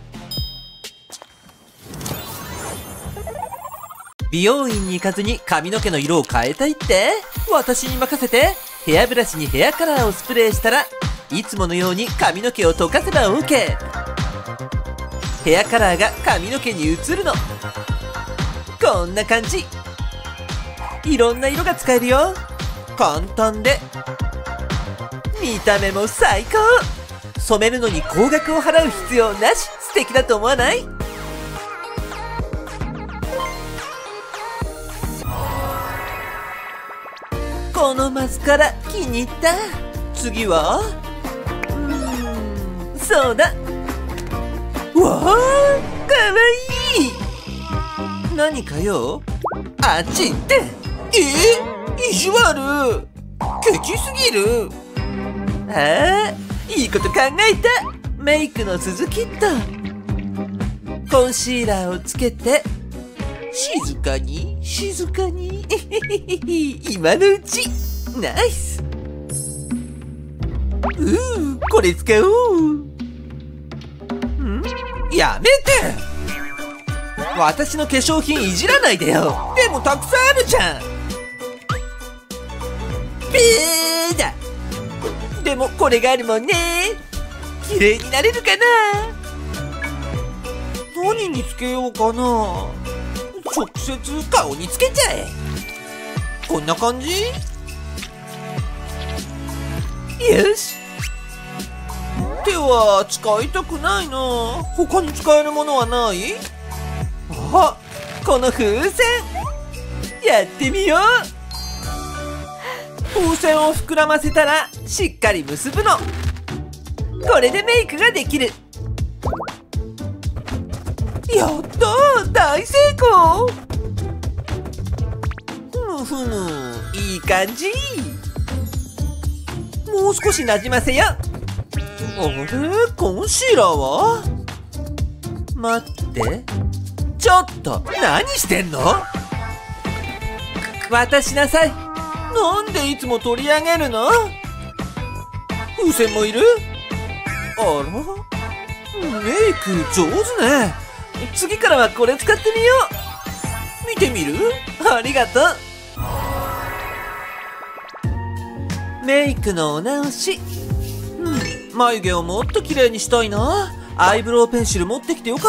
美容院に行かずに髪の毛の色を変えたいって？私に任せて。ヘアブラシにヘアカラーをスプレーしたら、いつものように髪の毛を溶かせば OK。 ヘアカラーが髪の毛に移るの。こんな感じ。いろんな色が使えるよ。簡単で見た目も最高。染めるのに高額を払う必要なし。素敵だと思わない？このマスカラ気に入った。次はうーん、そうだ。わあ、かわいい。何かよ。あっち行って。え、意地悪。ケチすぎる。ああ、いいこと考えた。メイクの鈴キット。コンシーラーをつけて静かに静かに今のうち。ナイス。うー、これ使おう。ん？やめて。私の化粧品いじらないでよ。でもたくさんあるじゃん。べーだ。でもこれがあるもんね。綺麗になれるかな。何につけようかな。直接顔につけちゃえ。こんな感じ？ よし。手は使いたくないな。他に使えるものはない？あ、この風船やってみよう。風船を膨らませたらしっかり結ぶの。これでメイクができる。やったー、大成功。ふむふむ、いい感じ。もう少しなじませよ。あれ、コンシーラーは？待って、ちょっと何してんの？渡しなさい。なんでいつも取り上げるの？風船もいる？あら、メイク上手ね。次からはこれ使ってみよう。見てみる？ありがとう。メイクのお直し。うん、眉毛をもっと綺麗にしたいな。アイブロウペンシル持ってきてよかった。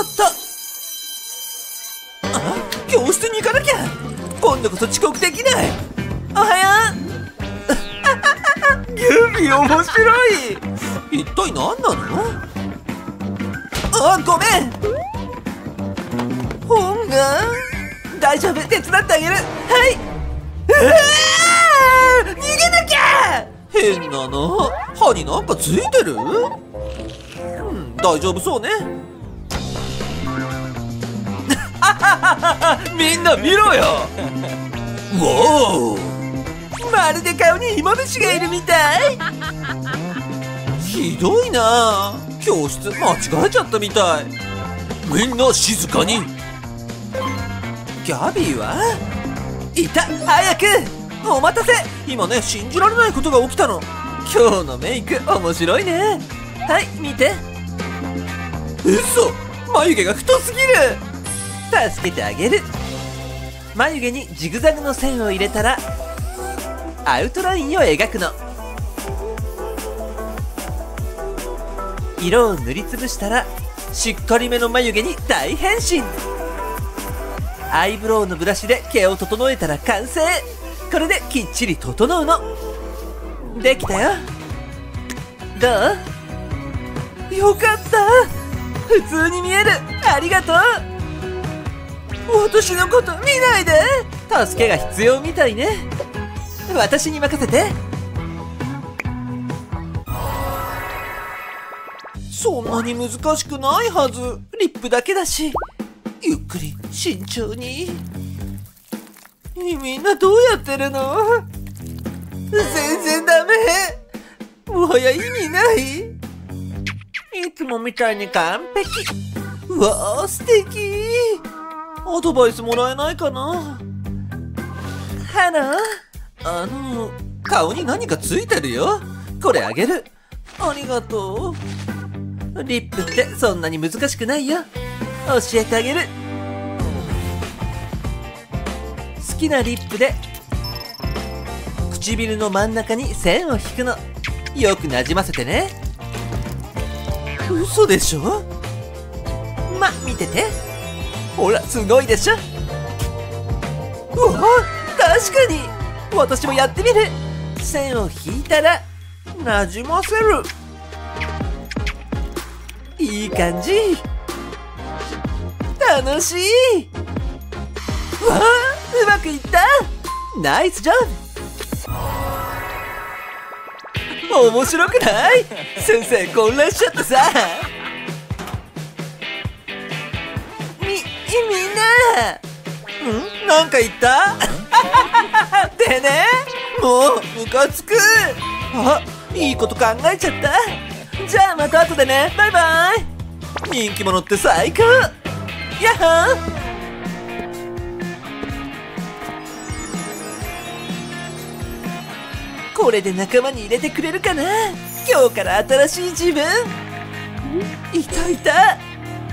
あ、教室に行かなきゃ。今度こそ遅刻できない。おはよう。ギュビ面白い。一体何なの？あ、ごめん。本が大丈夫、手伝ってあげる。はい。うわー、逃げなきゃ。変なの、歯になんかついてる？うん、大丈夫そうね。みんな見ろよ。わお、まるで顔に芋虫がいるみたい。ひどいな。教室間違えちゃったみたい。みんな静かに。ギャビーはいた。早く。お待たせ。今ね、信じられないことが起きたの。今日のメイク面白いね。はい、見て。嘘、眉毛が太すぎる。助けてあげる。眉毛にジグザグの線を入れたらアウトラインを描くの。色を塗りつぶしたらしっかりめの眉毛に大変身。アイブロウのブラシで毛を整えたら完成。これできっちり整うの。できたよ。どう？よかった。普通に見える。ありがとう。私のこと見ないで。助けが必要みたいね。私に任せて。そんなに難しくないはず。リップだけだし。ゆっくり慎重に。みんなどうやってるの？全然ダメ。もはや意味ない。いつもみたいに完璧。うわー、素敵。アドバイスもらえないかな？ハロー。あの、顔に何かついてるよ。これあげる。ありがとう。リップってそんなに難しくないよ。教えてあげる。好きなリップで唇の真ん中に線を引くの。よくなじませてね。嘘でしょ？ま、見てて。ほら、すごいでしょ。うわ、確かに。私もやってみる。線を引いたらなじませる。いい感じ。楽しい。わあ、うまくいった。ナイスジョブ。面白くない？先生混乱しちゃってさ。み、みんな。ん？なんか言った？ってね。もうムカつく。あ、いいこと考えちゃった。じゃあまた後でね。バイバイ。人気者って最高。やっほー。これで仲間に入れてくれるかな。今日から新しい自分。いたいた。ん？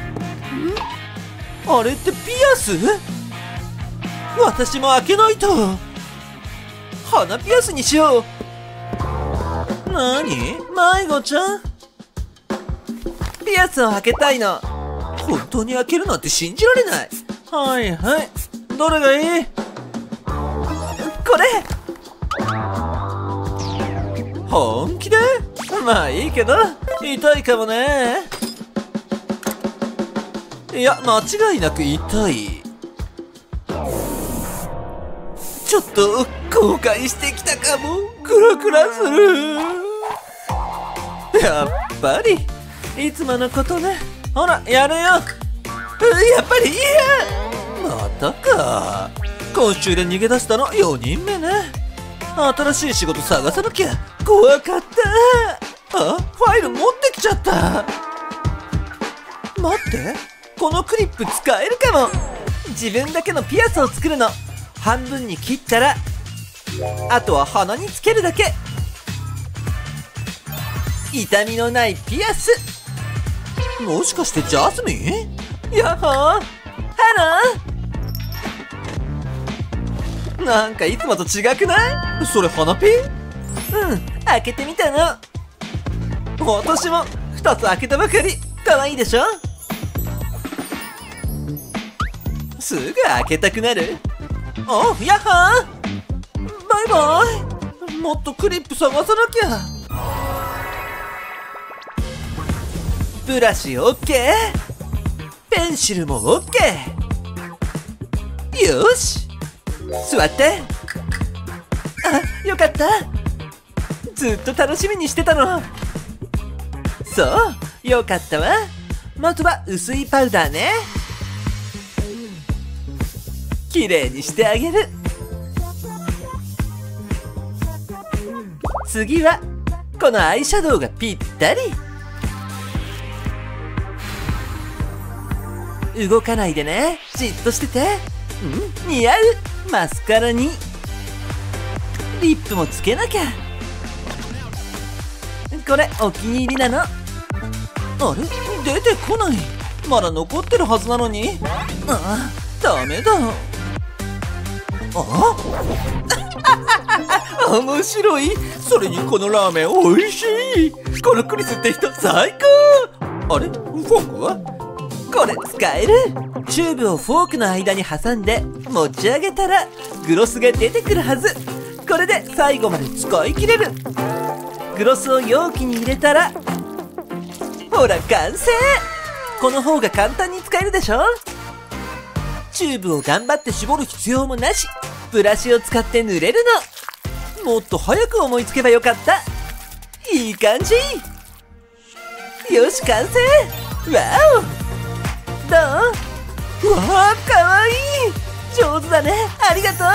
あれってピアス？私も開けないと。鼻ピアスにしよう。なに？迷子ちゃん？ピアスを開けたいの。本当に開けるなんて信じられない。はいはい。どれがいい？これ。は本気で？まあいいけど、痛いかもね。いや、間違いなく痛い。ちょっと後悔してきたかも。クラクラする。やっぱりいつものことね。ほらやるよ。やっぱり嫌。またか。今週で逃げ出したのよにんめね。新しい仕事探さなきゃ。怖かった。あ、ファイル持ってきちゃった。待って、このクリップ使えるかも。自分だけのピアスを作るの。半分に切ったらあとは鼻につけるだけ。痛みのないピアス。もしかしてジャスミン？やっほー、ハロー。なんかいつもと違くない？それ花ピン？うん、開けてみたの。私もふたつ開けたばかり。かわいいでしょ？すぐ開けたくなる。おう、やっほー。バイバイ。もっとクリップ探さなきゃ。ブラシオッケー。ペンシルもオッケー。よし、座って。あ、よかった。ずっと楽しみにしてたの。そう、よかったわ。まずは薄いパウダーね。きれいにしてあげる。次はこのアイシャドウがぴったり。動かないでね。じっとしてて。うん、似合う。マスカラにリップもつけなきゃ。これお気に入りなの。あれ、出てこない。まだ残ってるはずなのに。ああ、ダメだ。ああ面白い。それにこのラーメンおいしい。このクリスって人最高。あれ、フォークはこれ使える。チューブをフォークの間に挟んで持ち上げたらグロスが出てくるはず。これで最後まで使い切れる。グロスを容器に入れたらほら完成。この方が簡単に使えるでしょ。チューブを頑張って絞る必要もなし。ブラシを使って塗れるの。もっと早く思いつけばよかった。いい感じ。よし完成。わお、どう？わあ、かわいい。上手だね。ありがと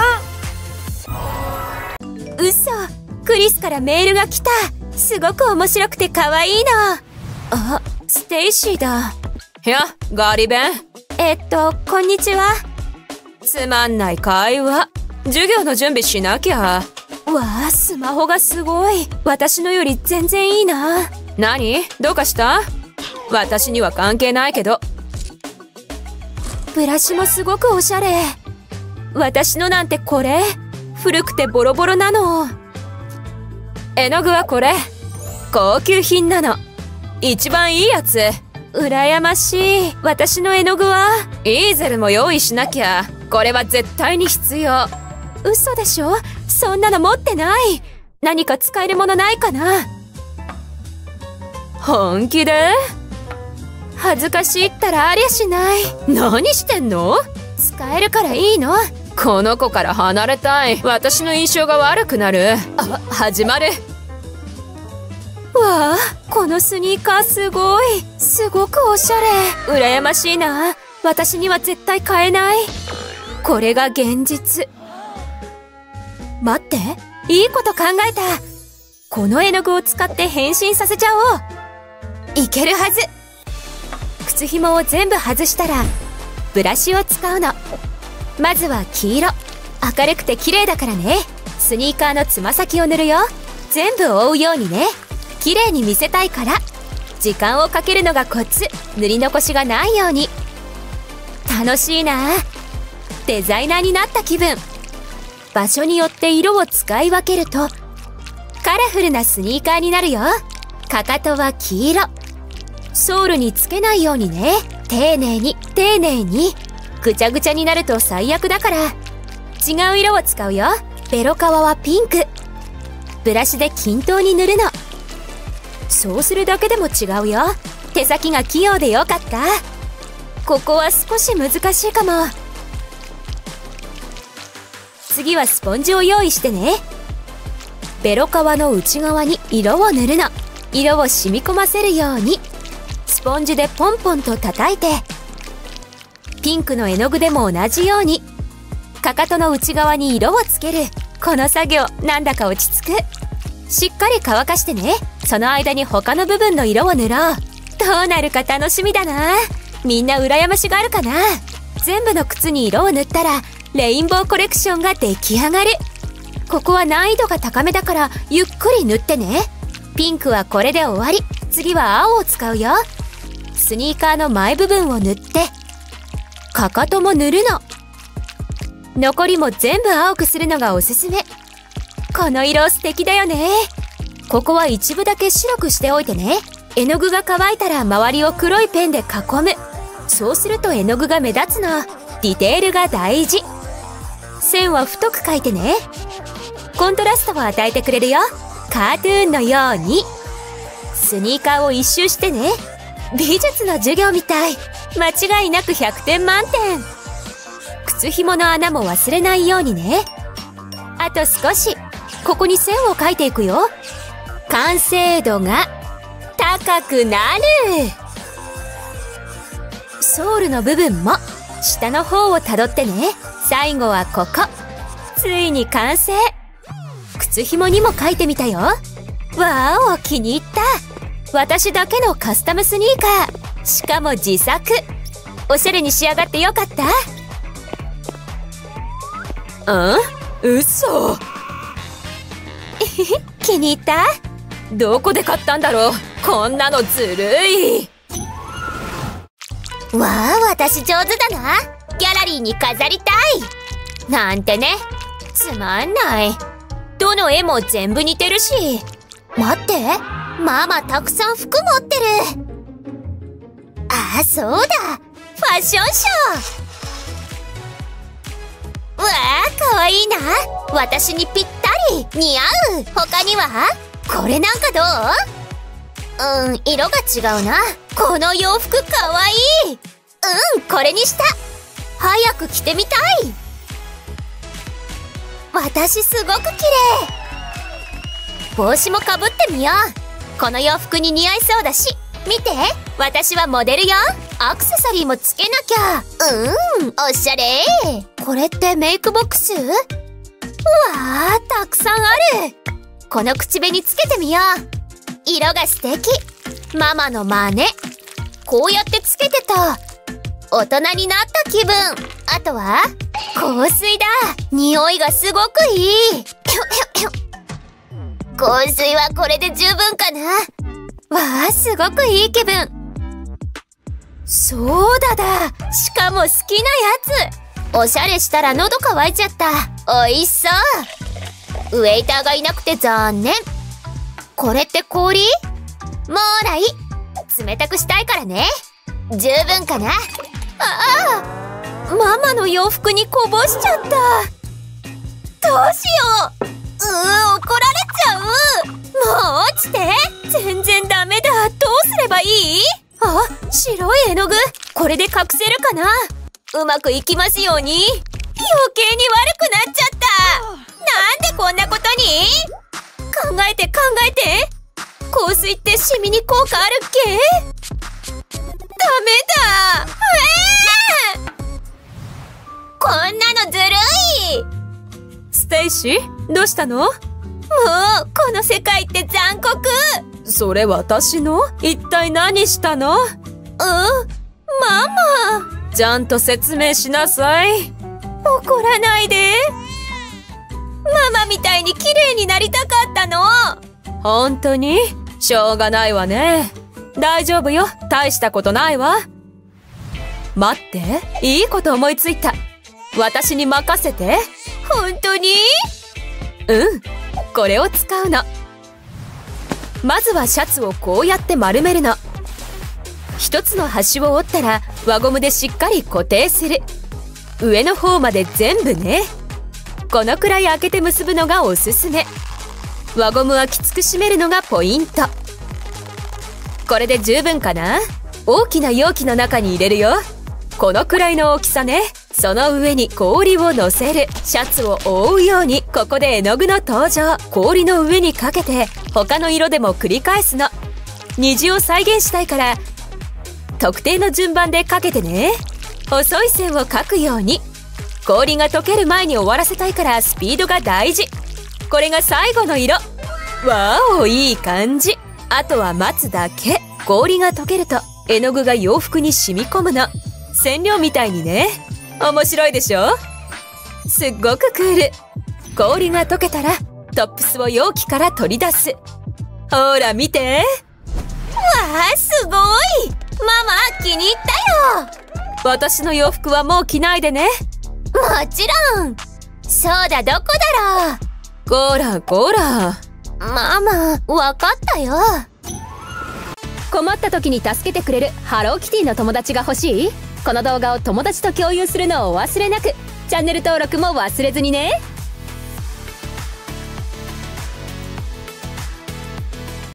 う。嘘、クリスからメールが来た。すごく面白くてかわいいの。あ、ステイシーだ。や、ガリ弁。えっと、こんにちは。つまんない会話。授業の準備しなきゃ。わあ、スマホがすごい。私のより全然いいな。何？どうかした？私には関係ないけど。ブラシもすごくおしゃれ。私のなんてこれ？古くてボロボロなの。絵の具はこれ。高級品なの。一番いいやつ。羨ましい。私の絵の具はイーゼルも用意しなきゃ。これは絶対に必要。嘘でしょ？そんなの持ってない。何か使えるものないかな？本気で？恥ずかしいったらありゃしない。何してんの？使えるからいいの。この子から離れたい。私の印象が悪くなる。あ、始まる。わあ、このスニーカーすごい。すごくおしゃれ。羨ましいな。私には絶対買えない。これが現実。待って、いいこと考えた。この絵の具を使って変身させちゃおう。いけるはず。靴紐を全部外したらブラシを使うの。まずは黄色。明るくて綺麗だからね。スニーカーのつま先を塗るよ。全部覆うようにね。綺麗に見せたいから。時間をかけるのがコツ。塗り残しがないように。楽しいな。デザイナーになった気分。場所によって色を使い分けるとカラフルなスニーカーになるよ。かかとは黄色。ソールにつけないようにね。丁寧に丁寧に。ぐちゃぐちゃになると最悪だから。違う色を使うよ。ベロ革はピンク。 ブラシで均等に塗るの。そうするだけでも違うよ。手先が器用でよかった。ここは少し難しいかも。次はスポンジを用意してね。ベロ皮の内側に色を塗るの。色を染み込ませるようにスポンジでポンポンと叩いて、ピンクの絵の具でも同じようにかかとの内側に色をつける。この作業なんだか落ち着く。しっかり乾かしてね。その間に他の部分の色を塗ろう。どうなるか楽しみだな。みんな羨ましがあるかな。全部の靴に色を塗ったらレインボーコレクションが出来上がる。ここは難易度が高めだからゆっくり塗ってね。ピンクはこれで終わり。次は青を使うよ。スニーカーの前部分を塗ってかかとも塗るの。残りも全部青くするのがおすすめ。この色素敵だよね。ここは一部だけ白くしておいてね。絵の具が乾いたら周りを黒いペンで囲む。そうすると絵の具が目立つの。ディテールが大事。線は太く描いてね。コントラストを与えてくれるよ。カートゥーンのように。スニーカーを一周してね。美術の授業みたい。間違いなくひゃくてん満点。靴ひもの穴も忘れないようにね。あと少し。ここに線を描いていくよ。完成度が高くなる。ソールの部分も下の方をたどってね。最後はここ。ついに完成。靴ひもにも描いてみたよ。わーお、気に入った。私だけのカスタムスニーカー。しかも自作。おしゃれに仕上がってよかった。うん？嘘。気に入った？どこで買ったんだろう。こんなのずるい。 わあ、私上手だな。ギャラリーに飾りたい。 なんてね。つまんない。どの絵も全部似てるし。 待って、ママたくさん服持ってる。ああ、そうだ、ファッションショー。わあ、かわいいな。私にぴったり、似合う。他にはこれなんかどう？うん、色が違うな。この洋服かわいい。うん、これにした。早く着てみたい。私すごく綺麗。帽子もかぶってみよう。この洋服に似合いそうだし。見て、私はモデルよ。アクセサリーもつけなきゃ。うん、おしゃれ。これってメイクボックス？うわー、たくさんある。この口紅つけてみよう。色が素敵。ママの真似。こうやってつけてた。大人になった気分。あとは香水だ。匂いがすごくいい。香水はこれで十分かな。わあ、すごくいい気分。そうだだ。しかも好きなやつ。おしゃれしたら喉乾いちゃった。おいしそう。ウェイターがいなくて残念。これって氷？もーらい。冷たくしたいからね。十分かな。ああ、ママの洋服にこぼしちゃった。どうしよう。うー、怒られちゃう。もう落ちて。全然ダメだ。どうすればいい？あ、白い絵の具。これで隠せるかな。うまくいきますように。余計に悪くなっちゃった。なんでこんなことに？考えて考えて。香水ってシミに効果あるっけ？ダメだ。えー、こんなのずるい。 ステイシー、どうしたの？ もうこの世界って残酷。 それ私の？一体何したの？ うん、ママ。 ちゃんと説明しなさい。 怒らないで。ママみたいに綺麗になりたかったの。 本当に？しょうがないわね。大丈夫よ。大したことないわ。待って、いいこと思いついた。私に任せて。 本当に？ うん、これを使うの。まずはシャツをこうやって丸めるの。一つの端を折ったら輪ゴムでしっかり固定する。上の方まで全部ね。このくらい開けて結ぶのがおすすめ。 輪ゴムはきつく締めるのがポイント。これで十分かな。大きな容器の中に入れるよ。このくらいの大きさね。その上に氷を乗せる。シャツを覆うように。ここで絵の具の登場。氷の上にかけて他の色でも繰り返すの。虹を再現したいから特定の順番でかけてね。細い線を描くように。氷が溶ける前に終わらせたいからスピードが大事。これが最後の色。わお、いい感じ。あとは待つだけ。氷が溶けると絵の具が洋服に染み込むの。染料みたいにね。面白いでしょ。すっごくクール。氷が溶けたらトップスを容器から取り出す。ほら見て。 わあ、すごい。ママ、気に入ったよ。 私の洋服はもう着ないでね。 もちろん。そうだ、どこだろう。 こらこら。 ママ、わかったよ。 困った時に助けてくれるハローキティの友達が欲しい？この動画を友達と共有するのをお忘れなく。チャンネル登録も忘れずにね。